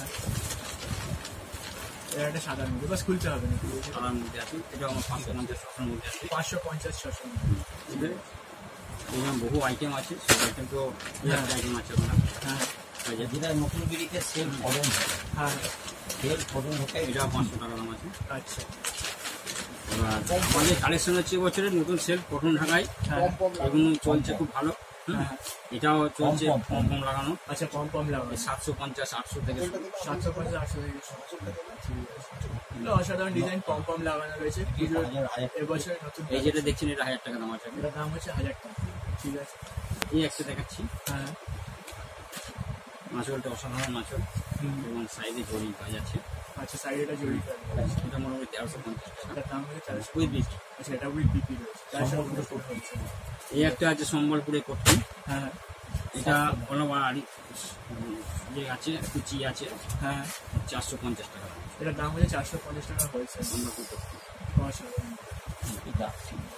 এর একটা সাদা মধ্যে বাস খুলতে হবে না। সাদার মধ্যে আছে। এটা আমার পাঁচশো পঞ্চাশ ছশোর মধ্যে আছে। পাঁচশো পঞ্চাশ ছশো। ঠিক আছে, এরকম বহু আইটেম আছে। সব আইটেম তো আইটেম আছে আপনার। হ্যাঁ যেটা নতুন বিড়িতে সেল কটন হ্যাঁ, সেল কটন ঢোকে এটা পাঁচশো টাকা দাম আছে। আচ্ছা এবার আমাদের কালেকশন হচ্ছে এবছরের নতুন সেল কটন ঢাকায়। হ্যাঁ এগুলো চলছে খুব ভালো। হুম। হ্যাঁ, এটাও চলছে কম কম। কম কম লাগানো। আচ্ছা, কম কম লাগানো। সাতশো পঞ্চাশ, আটশো থেকে শুরু। সাতশো পঞ্চাশ আটশো থেকে এগুলো অসাধারণ ডিজাইন, কম কম লাগানো রয়েছে। পুজোর হাজার হাজার এবছরের নতুন এই যেটা দেখছেন এটা হাজার টাকা দাম আছে। এটার দাম হচ্ছে হাজার টাকা। ঠিক আছে, এই একটা দেখাচ্ছি। হ্যাঁ মাছলটা অসাধারণ মাছল হুম, এবং সাইডে জড়ি কাজ আছে। আচ্ছা, সাইডে এটা জড়ি করা রয়েছে। এটা মোটামুটি তেরোশো পঞ্চাশ টাকা এটার দাম হচ্ছে চারশো। উইথ বিট। আচ্ছা, এটা উইথ বিপি রয়েছে, চারশো পঞ্চাশ টাকা হচ্ছে। এই একটা আছে সম্বলপুরে করতে। হ্যাঁ এটা অলওভার আড়ি যে আছে, কুচি আছে, হ্যাঁ, চারশো পঞ্চাশ টাকা দাম। এটার দাম হচ্ছে চারশো পঞ্চাশ টাকা হয়েছে। সম্বলপুর করতে। অসাধারণ। এটা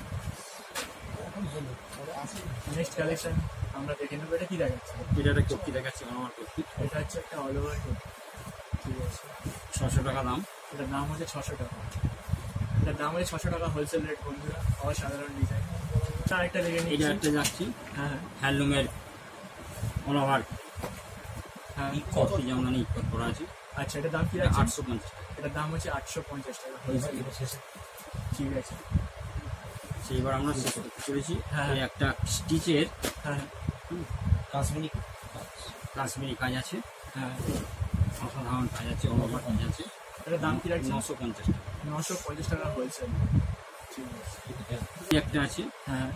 নেক্সট কালেকশন আমরা দেখে নেবো। এটা কি দেখাচ্ছে? এটা একটা কুর্তি দেখাচ্ছি, অলওভার কুর্তি। এটা হচ্ছে একটা অল ওভার। ঠিক আছে, ছশো টাকা দাম। এটার দাম হচ্ছে ছশো টাকা। এটার দাম হচ্ছে ছশো টাকা হোলসেল রেট বন্ধুরা। অসাধারণ ডিজাইন। আরেকটা দেখে এটা নিচ্ছি। একটা যাচ্ছি হ্যাঁ হ্যান্ডলুমের অলওভার হ্যাঁ, কফি জামদানি ইকট করা আছে। আচ্ছা, এটার দাম কি এটা রাখছেন? আটশো পঞ্চাশ টাকা। এটার দাম হচ্ছে আটশো পঞ্চাশ টাকা হোলসেল। ঠিক আছে, সেইবার আমরা শেষ করতে চলেছি। হ্যাঁ। এই একটা স্টিচের হ্যাঁ কাশ্মীরি কাশ্মীরি কাজ আছে, হ্যাঁ, অসাধারণ কাজ আছে, অলওভার কাজ আছে। এটার দাম কি রাখছেন? নশো পঞ্চাশ টাকা। নশো পঞ্চাশ টাকা হোলসেল। ঠিক আছে, এই একটা আছে, হ্যাঁ,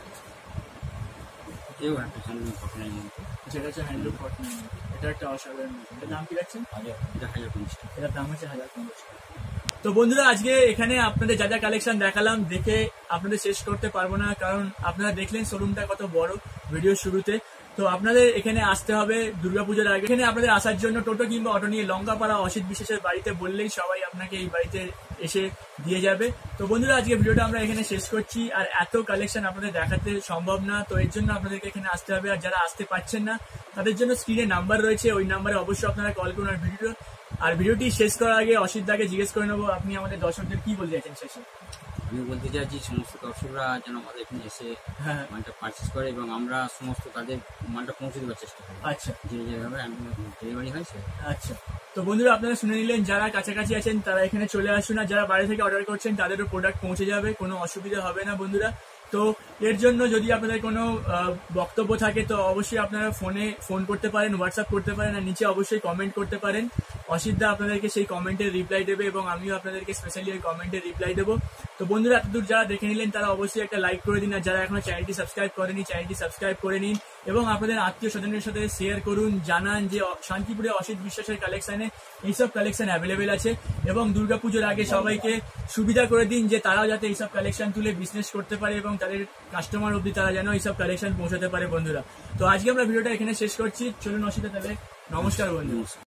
এও একটা হ্যান্ডলুম কটনের মধ্যে। যেটা হচ্ছে হ্যান্ডলুম কটন। এটা একটা অসাধারণ ডিজাইন। এটার দাম কি রাখছেন? হাজার এটা হাজার পঞ্চাশ টাকা। এটার দাম হচ্ছে হাজার পঞ্চাশ টাকা। তো বন্ধুরা আজকে এখানে আপনাদের যা যা কালেকশন দেখালাম দেখে আপনাদের শেষ করতে পারবো না, কারণ আপনারা দেখলেন শোরুমটা কত বড় ভিডিওর শুরুতে। তো আপনাদের এখানে আসতে হবে দুর্গাপুজোর আগে। এখানে আপনাদের আসার জন্য টোটো কিংবা অটো নিয়ে লঙ্কাপাড়া অসিত বিশেষের বাড়িতে বললেই সবাই আপনাকে এই বাড়িতে এসে দিয়ে যাবে। তো বন্ধুরা আজকে ভিডিওটা আমরা এখানে শেষ করছি। আর এত কালেকশন আপনাদের দেখাতে সম্ভব না, তো এর জন্য আপনাদেরকে এখানে আসতে হবে। আর যারা আসতে পারছেন না তাদের জন্য স্ক্রিনে নাম্বার রয়েছে, ওই নাম্বারে অবশ্যই আপনারা কল করুন। আর ভিডিও আর ভিডিওটি শেষ করার আগে অসিত দাকে জিজ্ঞেস করে নেবো, আপনি আমাদের দর্শকদের কি বলতে চাইছেন শেষে? আমি বলতে চাইছি সমস্ত দর্শকরা যেন আমাদের এখানে এসে হ্যাঁ, মালটা পারচেস করে এবং আমরা সমস্ত তাদের মালটা পৌঁছে দেওয়ার চেষ্টা করি। আচ্ছা যে যেভাবে ডেলিভারি হয় সে আচ্ছা। তো বন্ধুরা আপনারা শুনে নিলেন, যারা কাছাকাছি আছেন তারা এখানে চলে আসুন, আর যারা বাইরে থেকে অর্ডার করছেন তাদেরও প্রোডাক্ট পৌঁছে যাবে, কোনো অসুবিধা হবে না বন্ধুরা। তো এর জন্য যদি আপনাদের কোনো আহ, বক্তব্য থাকে তো অবশ্যই আপনারা ফোনে ফোন করতে পারেন, হোয়াটসঅ্যাপ করতে পারেন, আর নিচে অবশ্যই কমেন্ট করতে পারেন। অসিতদা আপনাদেরকে সেই কমেন্টের রিপ্লাই দেবে এবং আমিও আপনাদেরকে স্পেশালি ওই কমেন্টের রিপ্লাই দেবো। তো বন্ধুরা এতদূর যারা দেখে নিলেন তারা অবশ্যই একটা লাইক করে দিন, আর যারা এখনো চ্যানেলটি সাবস্ক্রাইব করেনি চ্যানেলটি সাবস্ক্রাইব করে নিন এবং আপনাদের আত্মীয় স্বজনের সাথে শেয়ার করুন, জানান যে অ- শান্তিপুরে অসিত বিশ্বাসের কালেকশনে এইসব কালেকশন অ্যাভেলেবেল আছে এবং দুর্গাপুজোর আগে সবাইকে সুবিধা করে দিন যে তারাও যাতে এইসব কালেকশন তুলে বিজনেস করতে পারে এবং তাদের কাস্টমার অবধি তারা যেন এইসব কালেকশন পৌঁছাতে পারে বন্ধুরা। তো আজকে আমরা ভিডিওটা এখানে শেষ করছি। চলুন অসিত, তাহলে নমস্কার বন্ধু।